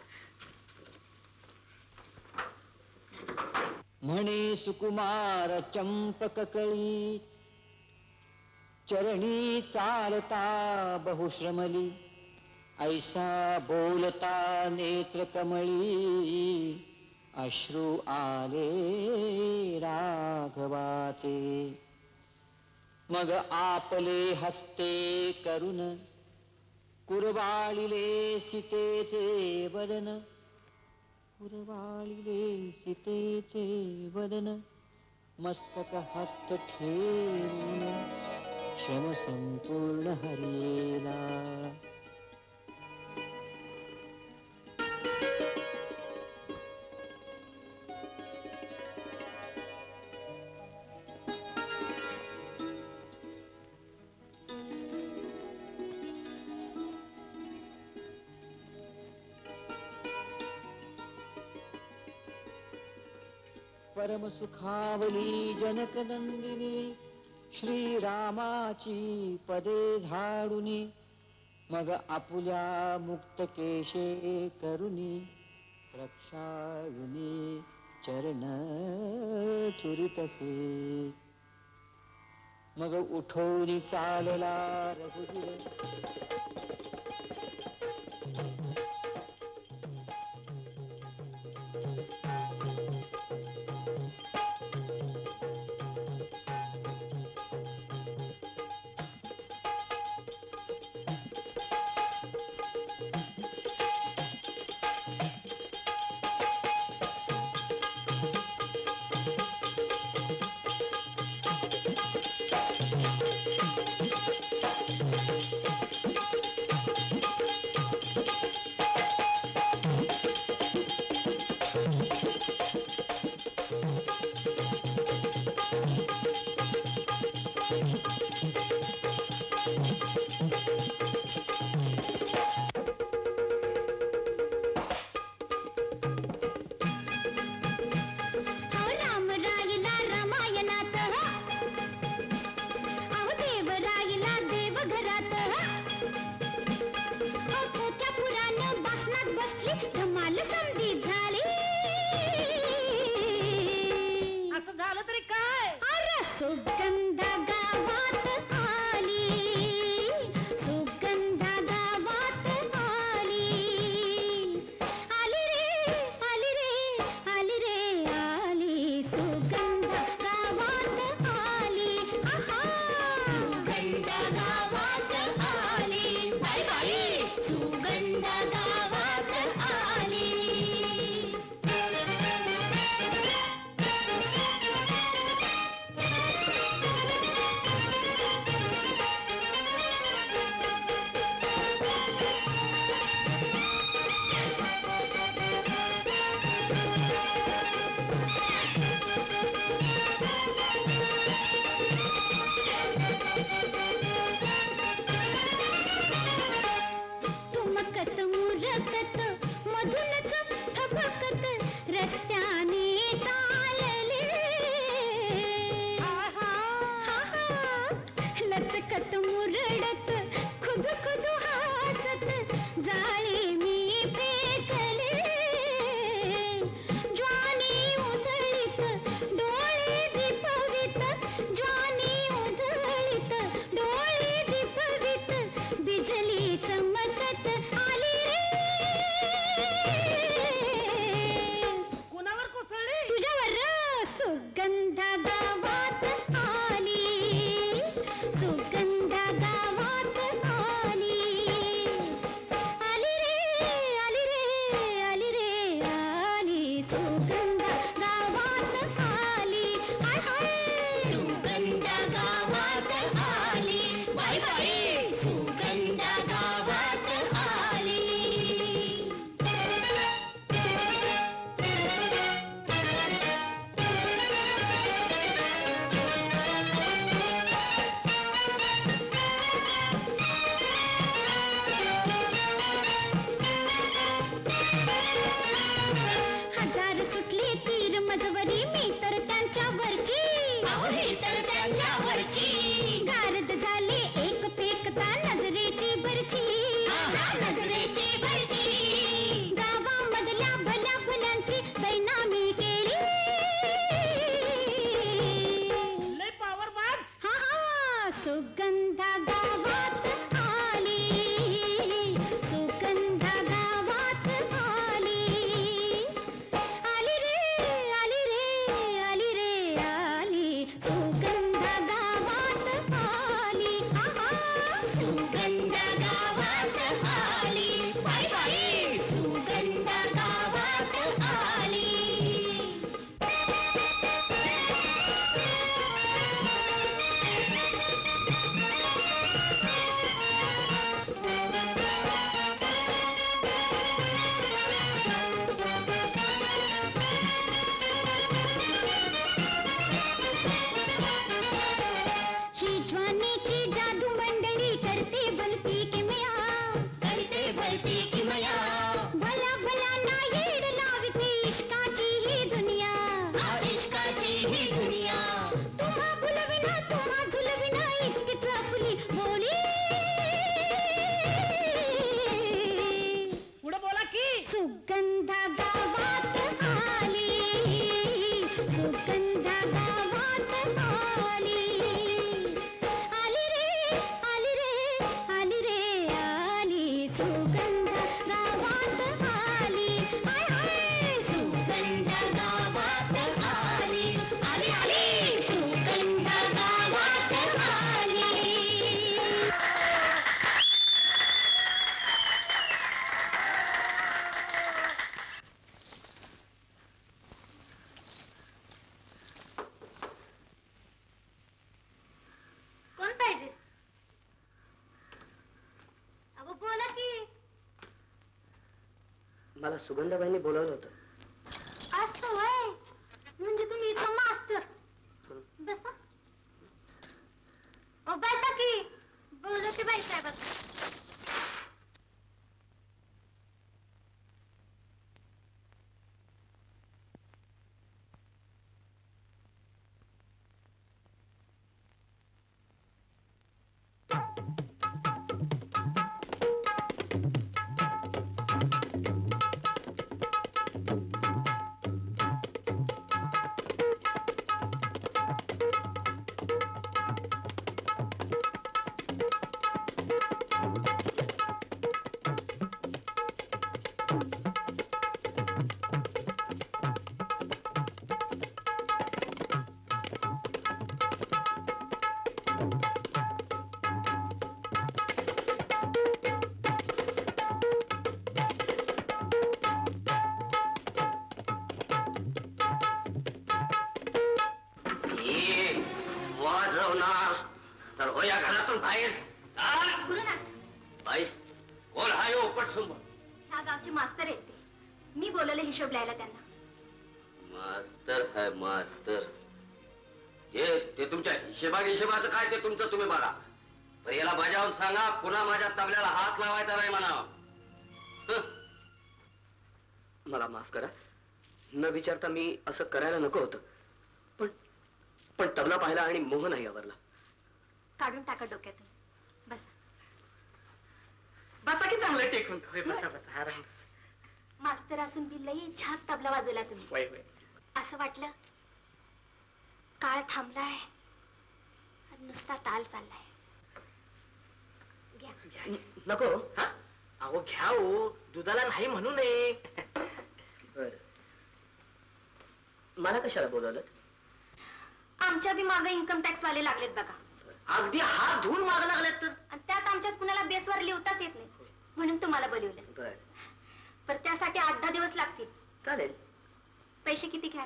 म्हणे सुकुमार चंपक कळी. चरणी चालता बहुश्रमली. ऐसा बोलता नेत्र कमळी. अश्रू आले राघवाचे. मग आपले हस्ते करून कुरवाळिले सीतेचे वदन. कुरवाळिले सीतेचे वदन. मस्तक हस्त ठेवून श्रम संपूर्ण हरिला. परम सुखावली जनक नंदिनी. श्रीरामाची पदे झाडुनी. मग आपुल्या मुक्त केशे करुणी प्रक्षाळुनी चरण चुरितसे. मग उठवली चालला रघुवीर. मला सुगंधाबाईंनी बोलावलं होतं. असं वय म्हणजे तुम्ही इथं मास्तर. बसा. ओ बसा की बोला की बाई साहेब. वाजवणार तर हो या घरातून बाहेर. गुरुनाथ, बाई कोण हाय उपट सुंब? ह्या गावचे मास्तर आहेत ते. मी बोलवलं हिशोब लिहायला त्यांना. मास्तर है मास्तर. ते तुमच्या हिशेबाचं काय ते तुमचं तुम्ही बघा. पण याला बजावून सांगा पुन्हा माझ्या तबल्याला हात लावायचा नाही म्हणा. मला माफ करा. न विचारता मी असं करायला नको होतं. पण तबला पाहिला आणि मोह नाही आवरला. काढून टाका डोक्यातून. बसा. बसा की चांगलं टेकून. बसा बसा आराम. मास्तर असून बी लई छान तबला वाजवला तुम्ही. वय वय. असं वाटलं काळ थांबलाय आणि नुसता ताल चाललाय. घ्या. नको. हा अहो घ्या हो. दुधाला नाही म्हणू नये. बर मला कशाला बोलवलं? आमच्या बी मागे इन्कम टॅक्स वाले लागलेत बघा. अगदी हात धुवून माग लागलेत तर. आणि त्यात आमच्यात कुणाला बेसवर लिहताच येत नाही म्हणून तुम्हाला बोलवलं. बर पण त्यासाठी 8-10 दिवस लागतील. चालेल. पैसे किती घ्याल?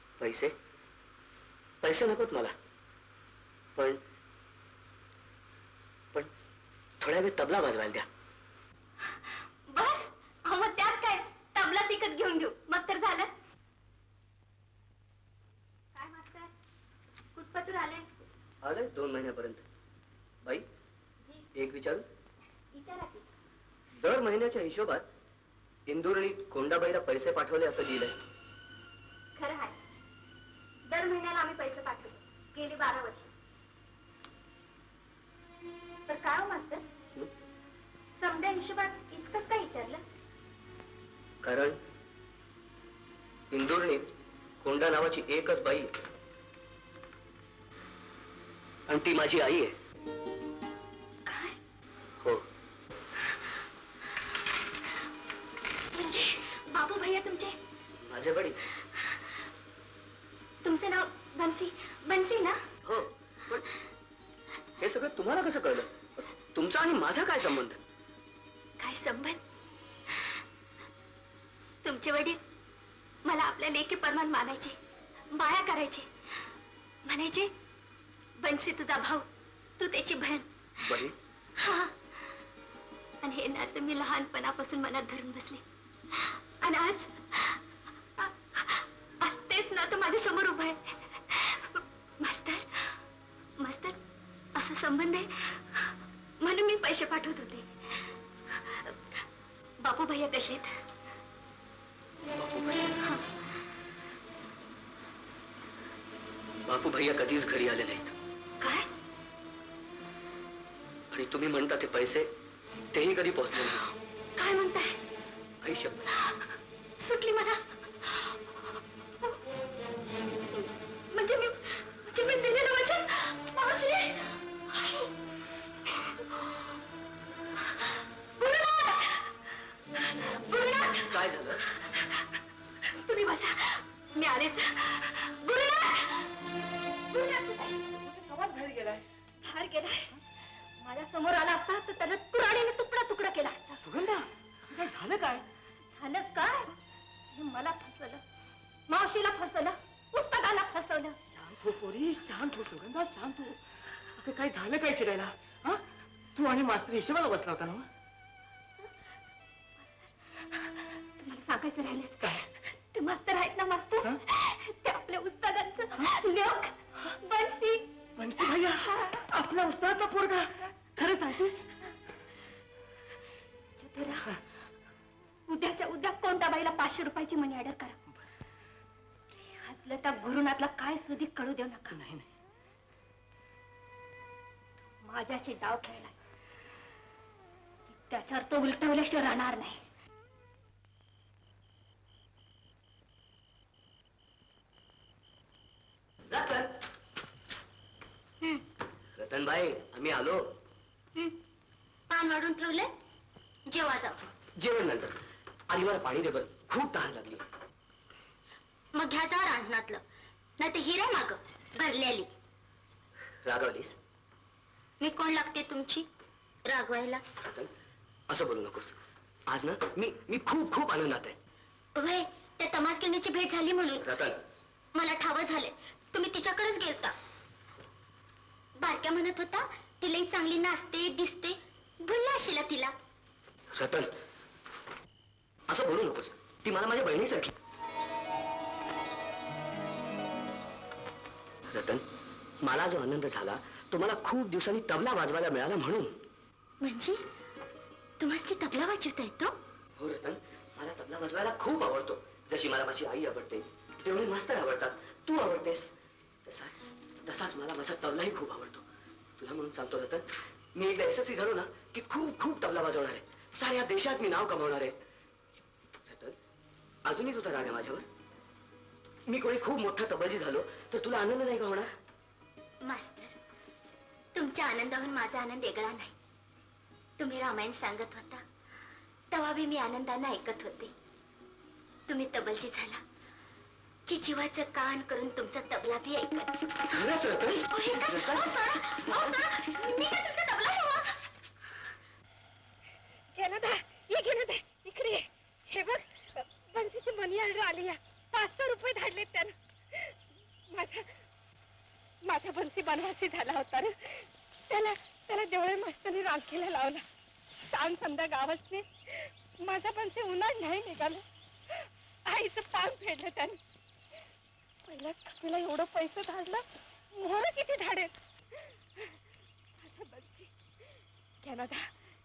पैसे नकोत मला. पण थोड्या वेळ तबला वाजवायला द्या. बस. मग त्यात काय तबला चिकट घेऊन घेऊ मग तर झालं. काय मास्तर कुठपतूर आले 2 महिन्यापर्यंत. बाई एक विचारू? विचारा की. दर महिन्याच्या हिशोबात इंदुरणी कोंडाबाईला पैसे पाठवले असं लिहिलंय. खरं आहे. दर महिन्याला आम्ही पैसे पाठवतो गेली 12 वर्ष. तर काय हो मास्तर समजा हिशोबात इतकंच काय विचारलं? कारण इंदुरणीत कोंडा नावाची एकच बाई आहे. आणि ती माझी आई आहे. काय? हो. म्हणजे बाबू भैया तुमचे? माझे वडील. तुमचं नाव बन्सी ना? हो. पण हे सगळं तुम्हाला कसं कळलं? तुमचा आणि माझा काय संबंध? काय संबंध? तुमचे वडील मला आपल्या लेकी परमान मानायचे, माया करायचे, म्हणायचे बन्सी तुझा भाऊ, तू त्याची बहीण. बहीण? हा. आणि हे नातं मी लहानपणापासून मनात धरून बसले. आणि आज तेच नातं माझ्या समोर उभं आहे. मास्तर असा संबंध आहे म्हणून मी पैसे पाठवत होते. बापू भैया कसे आहेत? बापू भैया कधीच घरी आले नाहीत. काय? आणि तुम्ही म्हणता ते पैसे तेही कधी पोहोचले नाही. काय म्हणताय? आयुष्यात सुटली मला. म्हणजे मी दिलेलं वचन. मावशी गुरुनाथ. काय झालं? तुम्ही बसा मी आलेच. गुरुनाथ बाहेर गेलाय. बाहेर गेलाय. माझ्या समोर आला असता तर त्याला कुऱ्हाडीने तुकडा केला असता. सुगंधा काय झालं? काय झालं? काय हे मला फसवलं, मावशीला फसवलं, पुस्तकाला फसवलं. शांत हो पोरी, शांत हो सुगंधा, शांत हो. अगं काय झालं काय चिडायला? हा तू आणि मास्तर हिशोबाला बसला होता ना? तुम्हाला सांगायचं राहिलं. ते मास्तर आहेत ना मास्तर, ते आपल्या उस्तादांचं लोक बन्सी. बन्सी भैया आपला उस्तादचा पोरगा. खरं सांगतेस? चतुरा, उद्याच्या उद्या कोणत्याबाईला 500 रुपयाची मनी ऑर्डर करा. हातलं त्या गुरुनाथला काय सुधी कळू देऊ नका. नाही माझ्याशी डाव खेळलाय, त्याच्यावर तो उलटवल्याशिवाय राहणार नाही. रतनबाई आम्ही आलो. पान वाढून ठेवलंय, जेवा जाऊ. जेवण नंतर. आणि मला पाणी दे बरं, खूप तहान लागली. मग घ्या जा रांजणातलं, नाही ते हिरे माग भरलेली. रागवलीस? मी कोण लागते तुमची रागवायला? रतन असं बोलू नकोस. आज ना मी खूप खूप आनंदात आहे. वय त्या तमासगिरणीची भेट झाली म्हणून रतन मला ठाव झाले. तुम्ही तिच्याकडेच गेलता. बारक्या म्हणत होता ती लई चांगली नाचते दिसते, भुलला अशिला तिला. रतन असं बोलू नकोस. ती मला माझ्या बहिणीसारखी. रतन मला जो आनंद झाला तो मला खूप दिवसांनी तबला वाजवायला मिळाला म्हणून. म्हणजे तुम्हाला तबला वाजवता येतो? हो रतन, मला तबला वाजवायला खूप आवडतो. जशी मला माझी आई आवडते, तेवढे मास्तर आवडतात, तू आवडतेस, तसाच मला माझा तबलाही खूप आवडतो. तुला म्हणून सांगतो रतन, मी एकदा यशस्वी झालो ना की खूप खूप तबला वाजवणार आहे. साऱ्या देशात मी नाव कमावणार आहे. रतन अजूनही तुझा राग आहे माझ्यावर? मी कोणी खूप मोठा तबलजी झालो तर तुला आनंद नाही का होणार? मास्तर, तुमच्या आनंदाहून माझा आनंद वेगळा नाही. तुम्ही रामायण सांगत होता तेव्हा बी मी आनंदाने ऐकत होते. तुम्ही तबलजी झाला की जीवाचं कान करून तुमचा तबला बी ऐकत. खरंच रतन? इकडे ये. हे बघ बन्सीची मनी ऑर्डर आली. 500 रुपये धाडलेत त्यानं. माझा बन्सी बनवासी झाला होता रे. त्याला देवळे मास्तरने राखीला लावला. सांग समजा गावातले माझा बन्सी उन्हात नाही निघाला. आईचं पान फेडलं त्याने. पहिल्याच खपीला एवढं पैसे धाडलं, मोहर किती धाडेल. माझा बन्सी कॅनडा.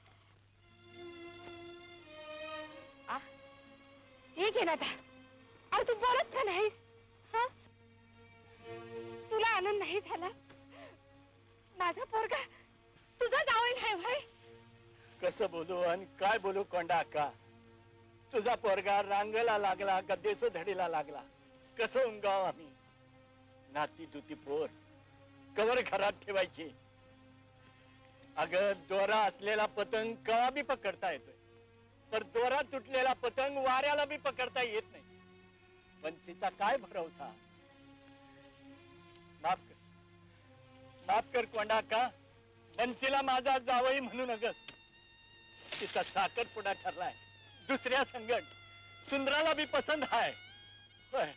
हे कॅनडा, अरे तू बोलत का नाहीस? हा, तुला आनंद नाही झाला? माझा पोरगा तुझा जावई नाही भाई. कसं बोलू आणि काय बोलू कोंडा अक्का? तुझा पोरगा रांगला लागला का देसोधडीला लागला? कसं उंगाव आम्ही? नाती तुती पोर कवर घरात ठेवायची. अगं दोरा असलेला पतंग कवा बी पकडता येतोय, पण दोरा तुटलेला पतंग वाऱ्याला बी पकडता येत नाही. बन्सीचा काय भरवसा? माफ कर कोंडा अक्का. बन्सीला माझा जावई म्हणू नगस. तिचा साखरपुडा ठरलाय दुसऱ्या संगट. सुंदराला बी पसंत आहे. होय.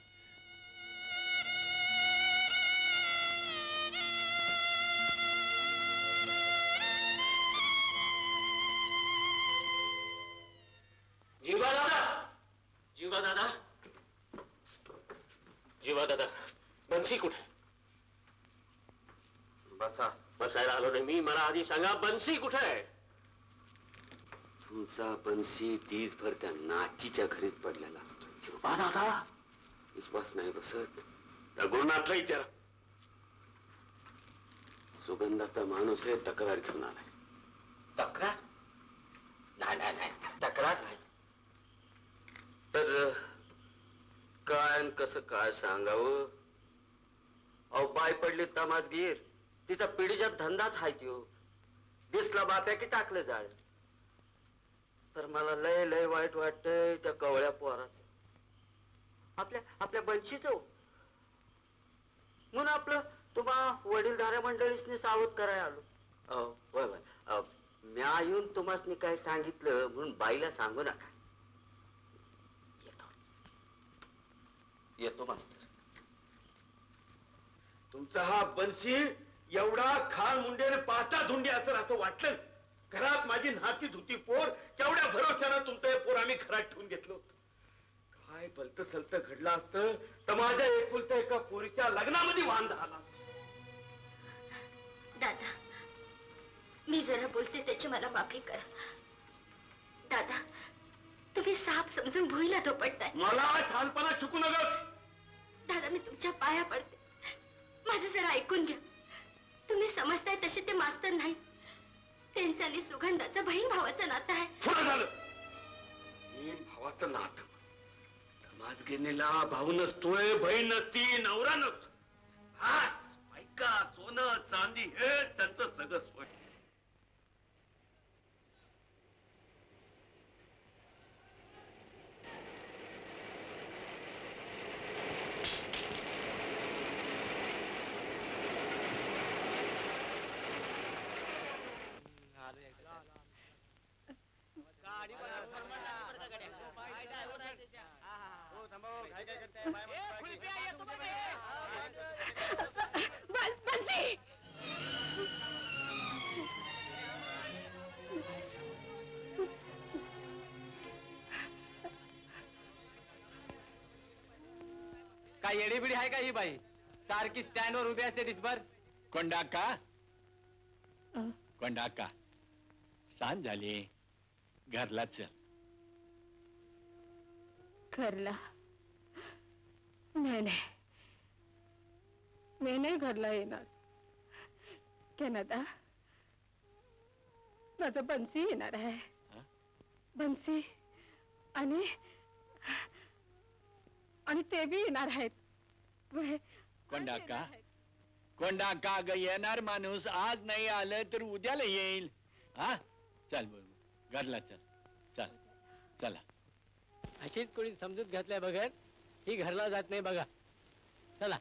जीवा दादा बन्सी कुठे? बसायला आलो नाही मी. मला आधी सांगा बन्सी कुठे आहे? तुमचा बन्सी दिसभर त्या नाचीच्या घरीत पडलेला असतो. दादा विश्वास नाही बसत? त्या गुरुनाथला विचारा. सुगंधाचा माणूस आहे, तक्रार घेऊन आलाय. तक्रार? नाही तक्रार नाही. तर काय न कसं काय सांगावं? अहो बाय पडली तमासगीर, तिचा पिढीच्या धंदाच हाय त्यो. दिसला बाप्या की टाकलं जाळ. तर मला लय लय वाईट वाटतंय त्या कवळ्या पोराचं, आपल्या बन्शीच. म्हणून आपलं तुम्हा वडीलधाऱ्या मंडळीसनी सावध कराय आलो. होय होय, म्या येऊन तुम्हासनी काय सांगितलं म्हणून बाईला सांगू नका. येतो मास्तर. तुमचा हा बन्सी एवढा खाल मुंड्याने पाहता धुंडी असं वाटलं. घरात माझी नाती धुती पोर, केवढ्या भरोशानं तुमचं हे पोर आम्ही घरात ठेवून घेतलं होतं. काय भलत सलत घडलं असतं तर माझ्या एकुलत्या एका पोरीच्या लग्नामध्ये वांद झाला. दादा, मी जरा बोलते त्याची मला माफी करा. दादा, तुम्ही साप समजून भुईला धोपटताय. मला छानपणा चुकू नकोस. दादा, मी तुमच्या पाया पडते, माझं जरा ऐकून घ्या. तुम्ही समजताय तसे ते मास्तर नाही. त्यांचं आणि सुगंधाचं बहीण भावाचं नातं आहे. पुढं झालं. बहीण भावाचं नातं. समाजगिनीला भाऊ नसतोय, बहीण नसती, नवरा नसतो. हास, बायका, सोनं, चांदी हे त्यांचं सगळं सोय. काय येडीबिडी आहे का ही बाई? सारखी स्टँड वर उभी असते दिसभर. कोंडाका, कोंडाका, सांज झाली, घरला चल. घरला? नाही नाही, मी नाही घरला येणार. कॅनडा, माझं बन्सी येणार आहे. बन्सी आणि ते बी येणार आहेत. कोंडाका, कोंडाका, ग येणार माणूस आज नाही आलं तर उद्याला येईल. हा, चल बोल, घरला चल. चल, चला. अशीच कोणी समजूत घातल्या बघत ही घरला जात नाही बघा. चला.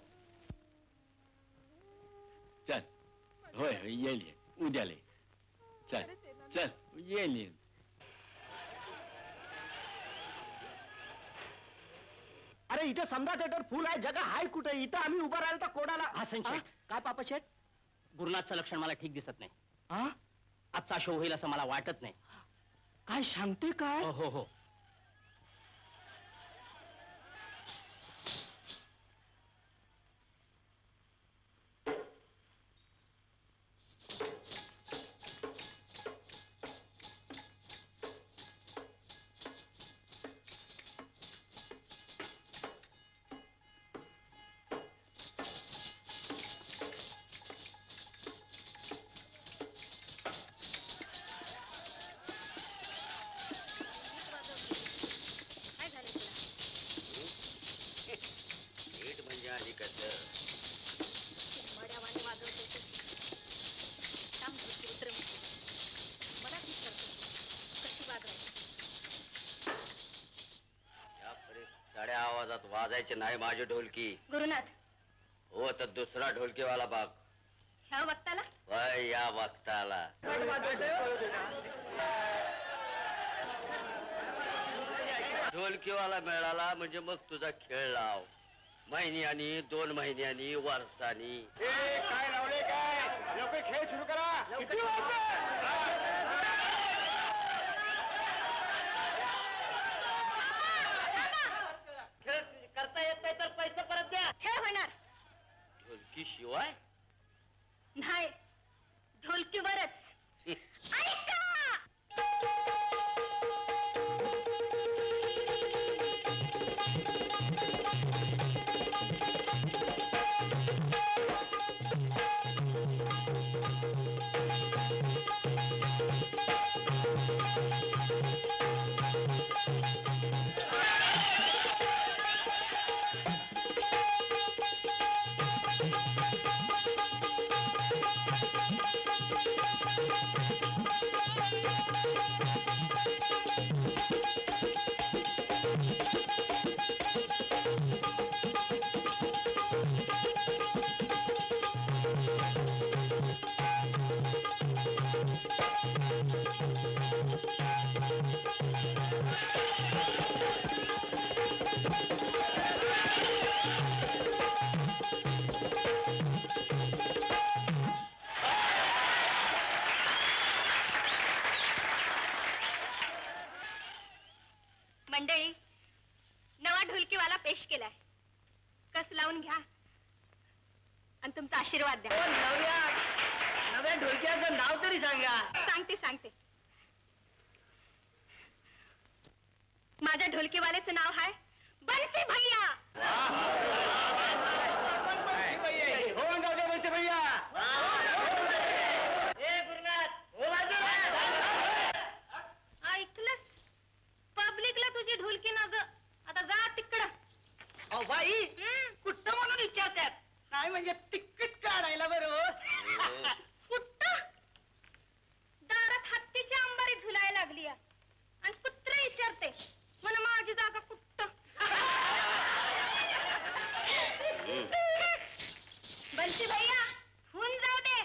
चल. होय होय, येईल, उद्याला येईल. चल चल, येईल. अरे इथे समजा थिएटर फुल आहे, जगा हाय कुठे? इथं आम्ही उभा राहिलो तर कोणाला? हसन शेठ. काय पापा शेठ? गुरुनाथचं लक्षण मला ठीक दिसत नाही. आजचा शो होईल असं मला वाटत नाही. काय सांगते काय? हो हो. आवाजात वाजायचे नाही माझी ढोलकी. गुरुनाथ, हो तर दुसरा ढोलकीवाला बाग. ह्या वक्ताला? वय या वक्ताला. ढोलकीवाला मिळाला म्हणजे मग तुझा खेळ लाव. महिन्यानी, 2 महिन्यानी, वर्षानी. काय लावले काय? लवकर खेळ सुरू करा. किती करता येत नाही तर पैसे परत द्या. खेळ होणार ढोलकी शिवाय नाही, ढोलकीवरच. ऐका! नवा ढोलकीवाला पेश केलाय. कस लावून घ्या आणि तुमचा आशीर्वाद द्या. नव्या ढोलक्याचं नाव तरी सांगा. सांगते. माझ्या ढोलकीवाल्याचं नाव आहे बन्सी भैया. ऐकलंस? पब्लिकला तुझी ढोलकी ना ग. आता जा तिकडं. अहो बाई, कुठं म्हणून विचारतात? नाही म्हणजे तिकीट काढायला बरोबर. कुठं? दारात हत्तीची अंबारी झुलायला लागली आणि कुत्र विचारते मला माझी जागा कुठं. बन्सी भैया होऊन जाऊ दे.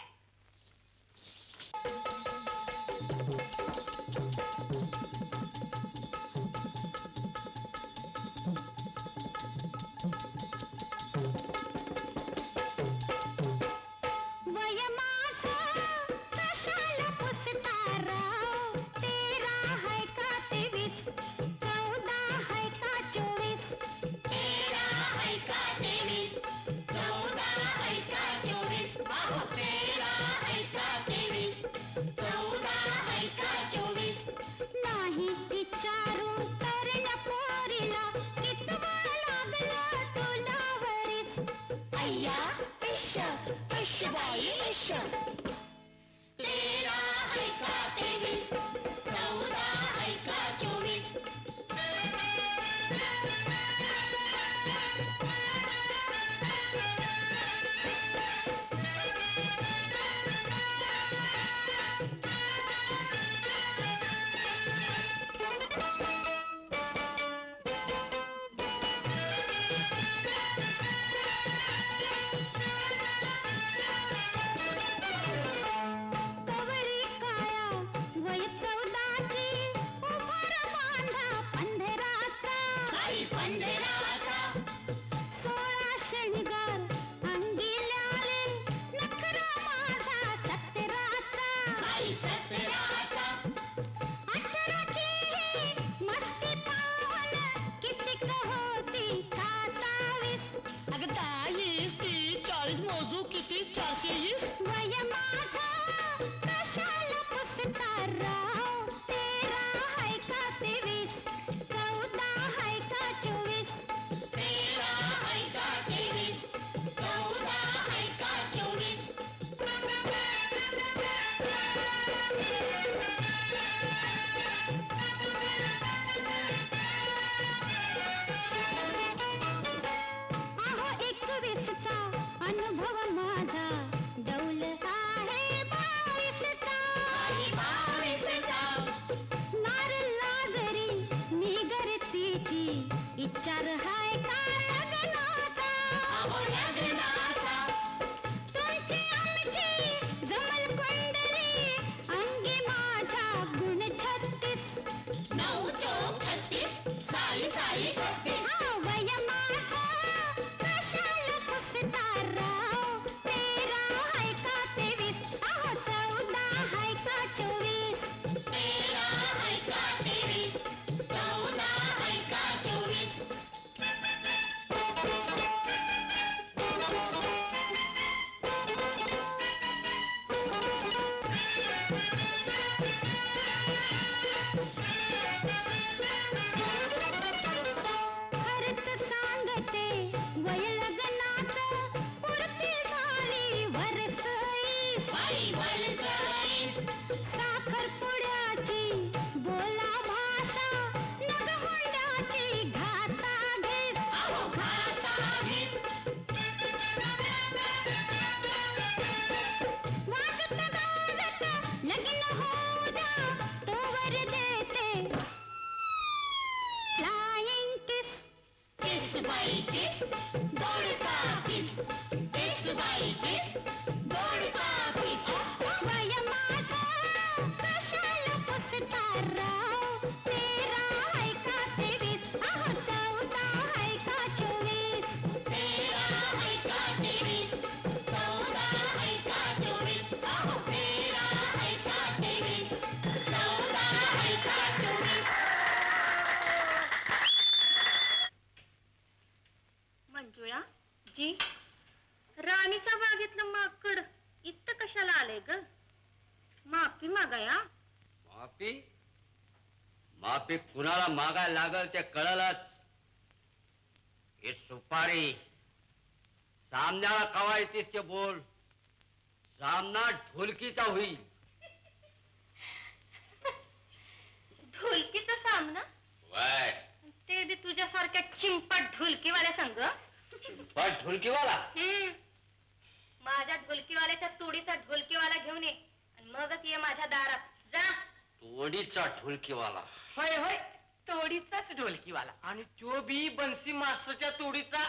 मावशी, राणीच्या बागेतलं माकड इथं कशाला आलंय ग? माफी मागाया. माफी माफी कुणाला मागायला लागल ते कळलंच. हे सुपारी सामन्याला कवा येतीस ते बोल. सामना ढोलकीचा होईल. ढोलकीचा सामना? वय ते बी तुझ्यासारख्या चिंपट ढोलकीवाल्या संग. चिंपट ढोलकीवाला? माझ्या ढोलकीवाल्याच्या तोडीचा ढोलकीवाला घेऊन ये आणि मगच ये माझ्या दारात. जा. तोडीचा ढोलकीवाला? होय होय, तोडीचाच ढोलकीवाला. आणि तो बी बन्सी मास्टरच्या तोडीचा.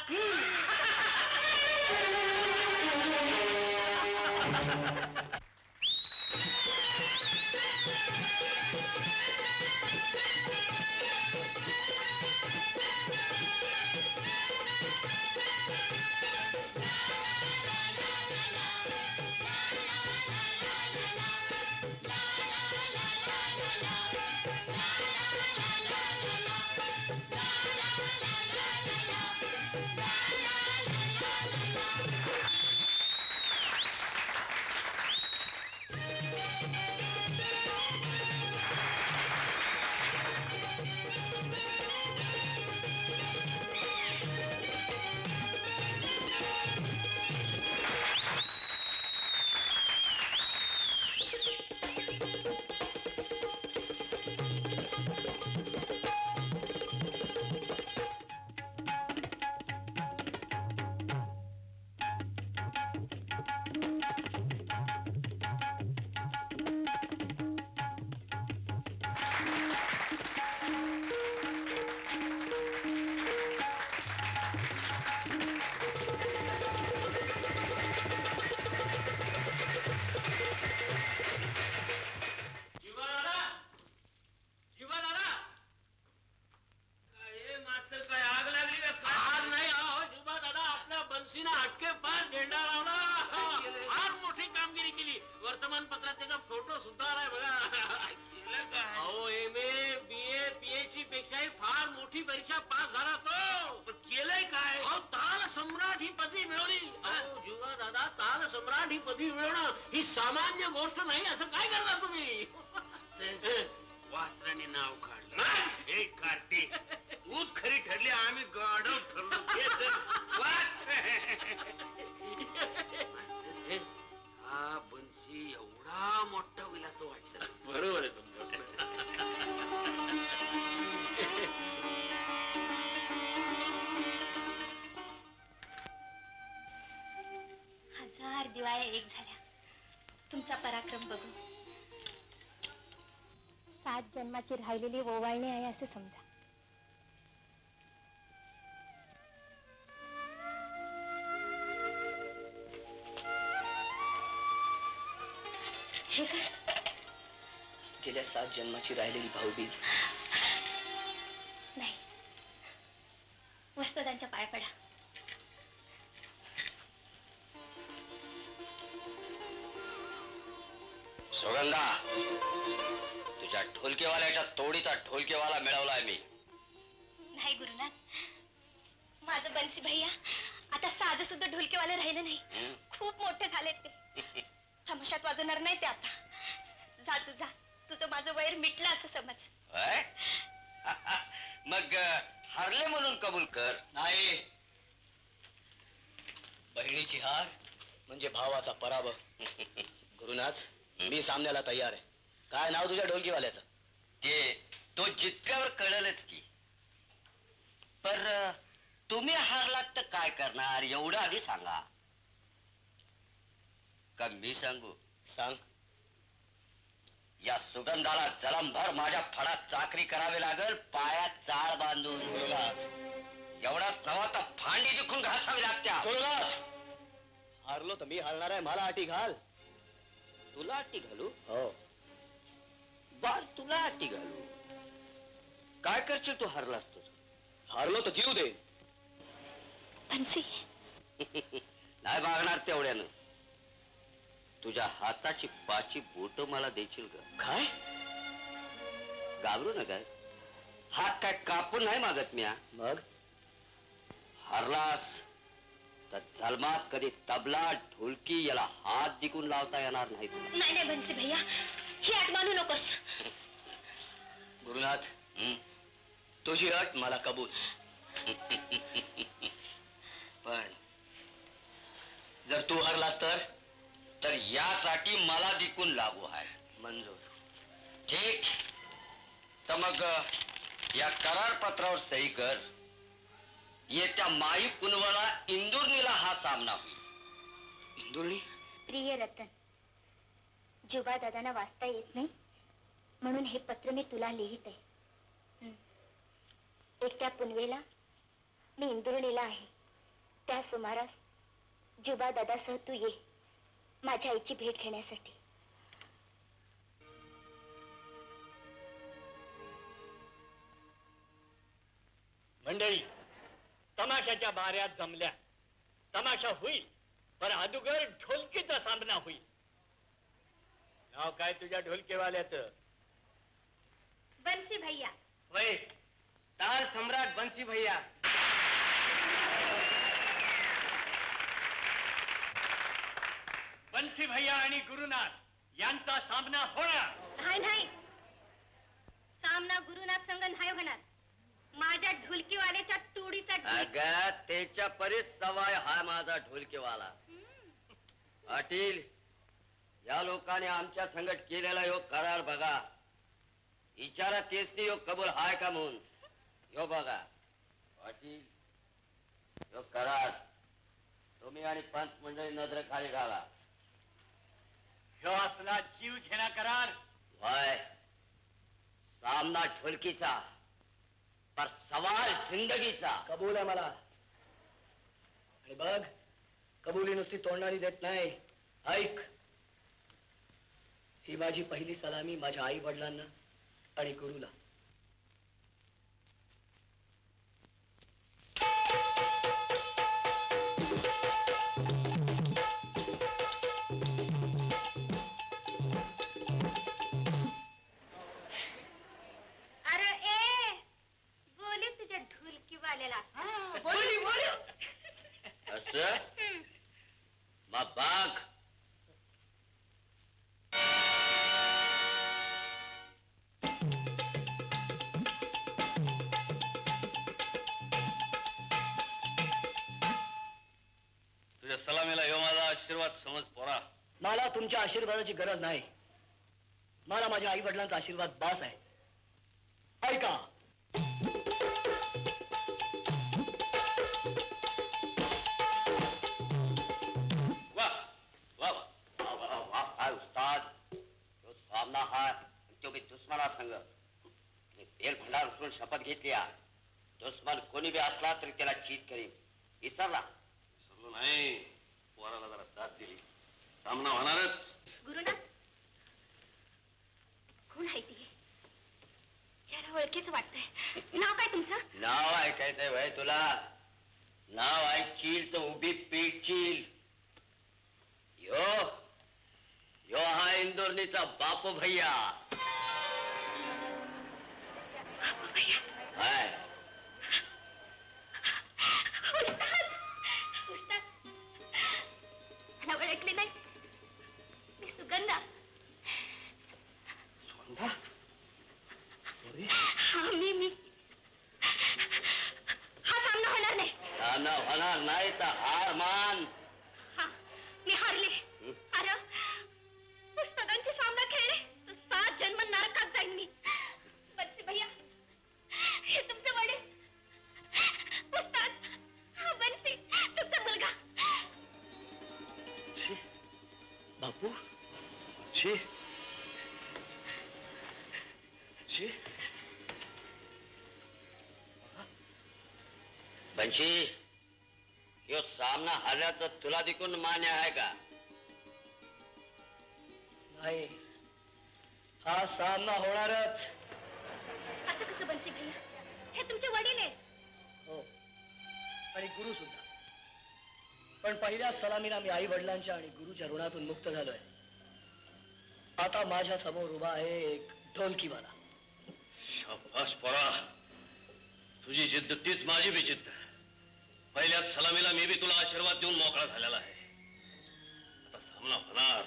ही सामान्य गोष्ट नाही. असं काय करता तुम्ही? वासराने नाव काढलं. एक कार्तिक तूच खरी ठरली, आम्ही गाढव ठरलो. हा बन्सी एवढा मोठा होईल असं वाटलं. बरोबर आहे तुमचं. हजार दिवाळ्या एक झाल्या तुमचा पराक्रम बघून. 7 जन्माची राहिलेली ओवाळणी आहे असे समजा. हे काय? गेल्या 7 जन्माची राहिलेली भाऊबीज. नाही, वस्तदांच्या पाया पडा. सुगंधा, तुझ्या ढोलकेवाल्याच्या तोडीचा ढोलकेवाला मिळवलाय मी. नाही गुरुनाथ, माझं बन्सी भैया आता साधं सुद्धा ढोलकेवाले राहिले नाही. खूप मोठे झाले ते. तमाशात वाजवणार नाही ते आता. जा तू जा, तुझं माझं वैर मिटलं असं समज. मग हारले म्हणून कबूल कर. नाही, बहिणीची हार म्हणजे भावाचा पराभव. गुरुनाथ, मी सामन्याला तयार आहे. काय नाव तुझ्या ढोलकीवाल्याचं? ते तो जितक्यावर कळलंच की. पर तुम्ही हारलात तर काय करणार एवढं आधी सांगा. का मी सांगू? सांग. या सुगंधाला जलमभर माझ्या फडात चाकरी करावी लागल, पायात चाळ बांधून. एवढाच नवा तर फांडी दुखून घासावी लागत्या. हारलो तर मी हारणार आहे. मला अटी घाल. तुला अटी घालू? हो. बार तुला अटी घालू. काय करशील तू हारलास तर? हारलो तर जीव दे. बन्सी नाही भागणार तेवढ्यानं. तुझ्या हाताची पाची बोट मला देशील का? काय? घाबरू नकास. हात काय कापून नाही मागत म्या. मग हारलास तर जन्मात कधी तबला ढोलकी याला हात दिकून लावता येणार नाही तुला. नाही नाही बनसी भैया, ही आठ मानू नकोस. गुरुनाथ, तुझी अट मला कबूल. पण जर तू हरलास तर यासाठी मला दिकून लागू आहे. मंजूर? ठीक. तर मग या करार पत्रावर सही कर. येत्या माई पुनवाला इंदुर्नीला हा सामना होईल. इंदुर्नी? प्रिय रतन, जुबा दादांना वाचता येत नाही म्हणून हे पत्र मी तुला लिहित आहे. एकट्या पुनवेला मी इंदुर्णीला आहे. त्या सुमारास जुबा दादासह तू ये माझ्या आईची भेट घेण्यासाठी. मंडळी, तमाशाच्या बाऱ्यात जमल्या. तमाशा होईल, पण अदुगर ढोलकीचा सामना होईल. नाव काय तुझ्या ढोलकेवाल्याचं? बंसी भैया. वय ताल सम्राट बंसी भैया. बंसी भैया आणि गुरुनाथ यांचा सामना होणार. नाही नाही, सामना गुरुनाथ संग नाही होणार. माझ्या ढोलकीवाल्याच्या तोडीचा अगं त्याच्या परीस सवाय हा माझा ढोलकेवाला. पाटील, या लोकांनी आमच्या संगत केलेला योग करार बघा. विचारा तेच योग कबूल हाय का म्हणून. यो बघा पाटील, यो करार तुम्ही आणि पंच मंडळी नजर खाली घाला. ह्यो असला जीव घेणा करार. वय सामना ढोलकीचा, पर सवाल जिंदगीचा. कबूल आहे मला. आणि बघ, कबुली नुसती तोंडाने देत नाही. ऐक, ही माझी पहिली सलामी माझ्या आई वडिलांना आणि गुरुला. अरे ए, बोली तुझ्या ढोलकीवाल्याला. बोली बोली. असं मग बाग तुझ्या सलामीला ह्यो माझा आशीर्वाद समज पोरा. मला तुमच्या आशीर्वादाची गरज नाही. मला माझ्या आई वडिलांचा आशीर्वाद बास आहे. ऐका, सामना हा तो मी दुश्मना संग तेल भंडार उचलून शपथ घेतली. दुश्मन कोणी बी असला तरी त्याला चीत करीन. विसरला? विसरलो नाही. पोराला जरा साथ दिली, सामना होणारच. गुरुनाथ, कोण आहे ती? जरा ओळखीच वाटतंय. नाव काय तुमचं? नाव ऐकायचंय भाई तुला? नाव ऐकशील तर उभी पीठ चील. यो यो हा इंदोरनीचा बापू भैया. हाय मला ओळखले नाही? मी सुगंधा. मी हा सामना होणार नाही. सामना होणार नाही तर हार मान. मी हारले. अरे पुस्तकांचे सामना खेळले तर 7 जन्म नरकात जाईन मी. बंसी भैया, हे तुमचे वडील. पुस्तक, बंसी तुमचा मुलगा. बापू. शी शी. बंशी, यो सामना हरल्याचं तुला देखून मान्य आहे का? नाही, हा सामना होणारच. असं कसं बंसी भैया? हे तुमचे वडील आहेत. हो, आणि गुरु सुद्धा. पण पहिल्या सलामीला मी आई वडिलांच्या आणि गुरुच्या ऋणातून मुक्त झालोय. आता माझ्या समोर उभा आहे एक ढोलकीवाला. शाबास पोरा, तुझी जिद्द तीच माझी बी जिद्द. पहिल्याच सलामीला मी बी तुला आशीर्वाद देऊन मोकळा झालेला आहे. आता सामना होणार.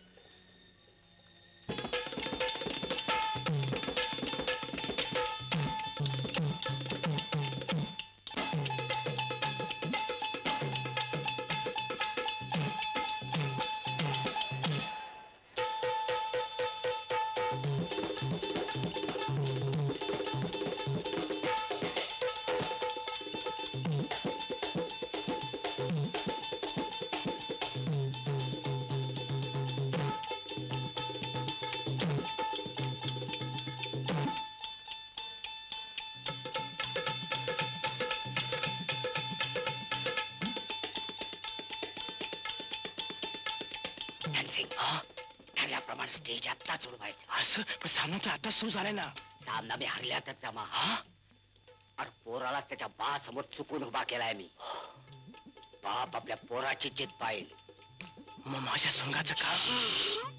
ठरल्याप्रमाणे स्टेज आत्ताच उडवायचं. असं पण सामनाचा आता सुरू झालाय ना. सामना मी हरल्यातच जमा. अरे पोरालाच त्याच्या बा समोर चुकून उभा केलाय मी. बाप आपल्या पोराची चित पाहिजे. मग माझ्या संघाचं काम.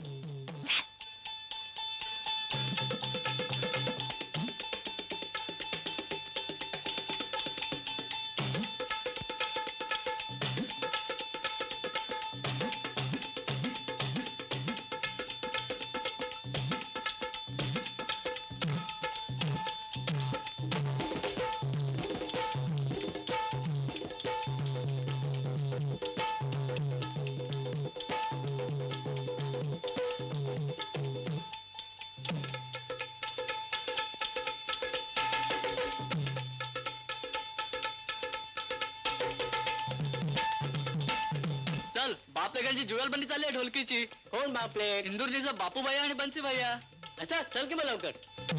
चल बापलेकांची जुगलबंदी चालली आहे ढोलकीची. कोण बापले? इंदुरजीचा बापू भैया आणि बंसी भैया. अच्छा चल की मग लवकर.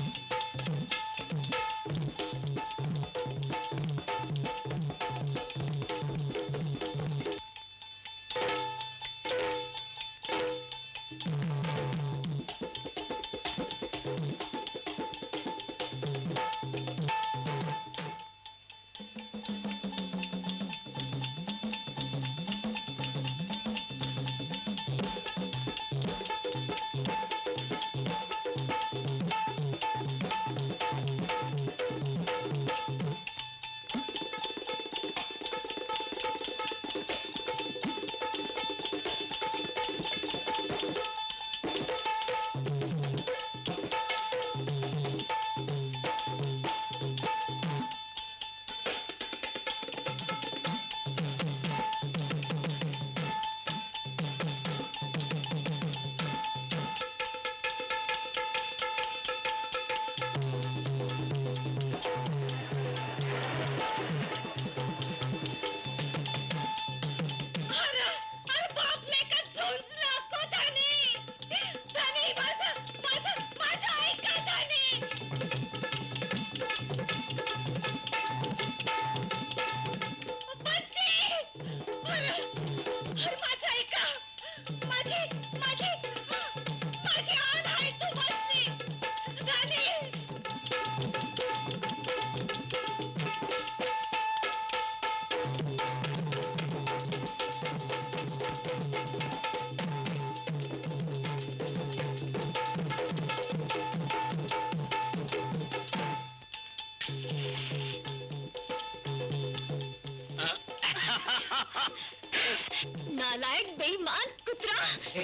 नालायक बेईमान कुत्रा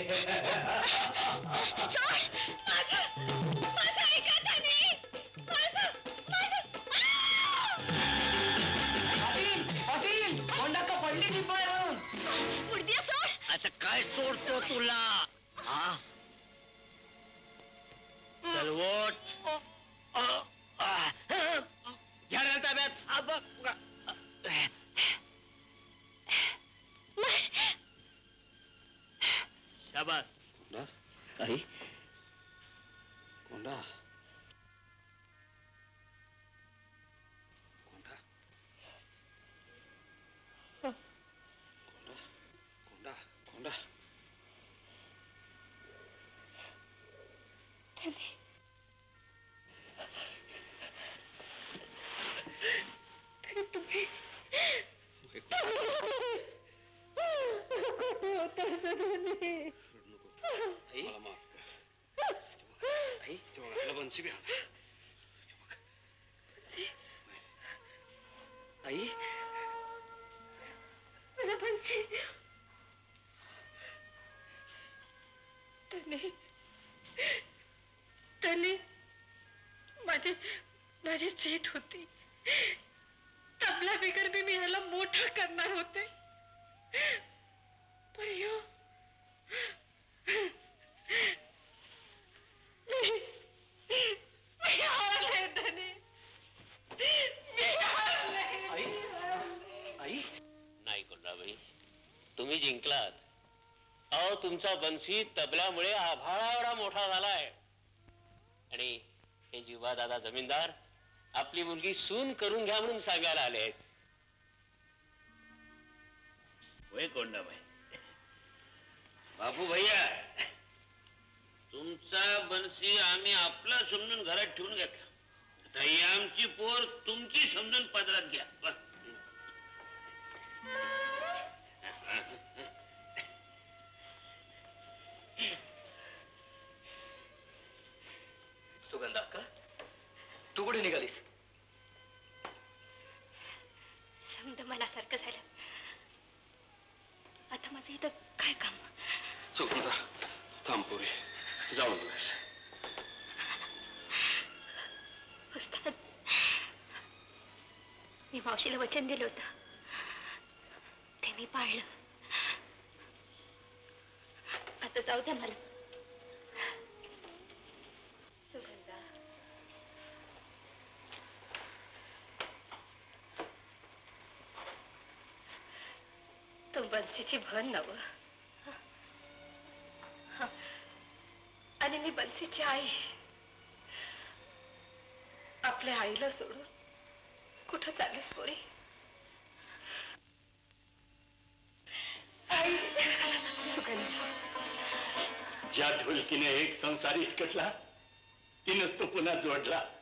सोड माझं ऐका त्याने पडली ती पण मुर्दिया सोड. आता काय सोडतो तुला? हा चल वोट घ्या रे ताब्यात. शाबास. काही कोंडा कोंडा कोंडा कोंडा तुम्ही मला माफ कर. माझी जीत होती. तबला बिगर मी ह्याला मोठा करणार होते. पण ह्यो मी हारले धनी. मी हारले. आई नाही कोल्हाबाई, तुम्ही जिंकलात. अहो तुमचा बन्सी तबल्यामुळे आभाळा एवढा मोठा झालाय. आणि हे जीवा दादा जमीनदार आपली मुलगी सून करून घ्या म्हणून सांगायला आले आहेत. होय कोंडाबाई. बापू भैया, तुमचा बन्सी आम्ही आपला समजून घरात ठेवून घेतला. आता ही आमची पोर तुमची समजून पदरात घ्या. सुगंधा का तू कुठे निघालीस? समजा मनासारखं झालं. आता माझं इथं काय काम? सुगंधा थांब पुरे जाऊन बस. उस्ताद, मी मावशीला वचन दिलं होतं ते मी पाळलं. आता जाऊ द्या मला. सुगंधा, तो बन्सीची भन नव. आणि मी बन्सीची आई. आपल्या आईला सोडून कुठं चाललीस पोरी? आई. सुगंधा, ज्या ढोलकीने एक संसार इटकटला तिनंच तो पुन्हा जोडला.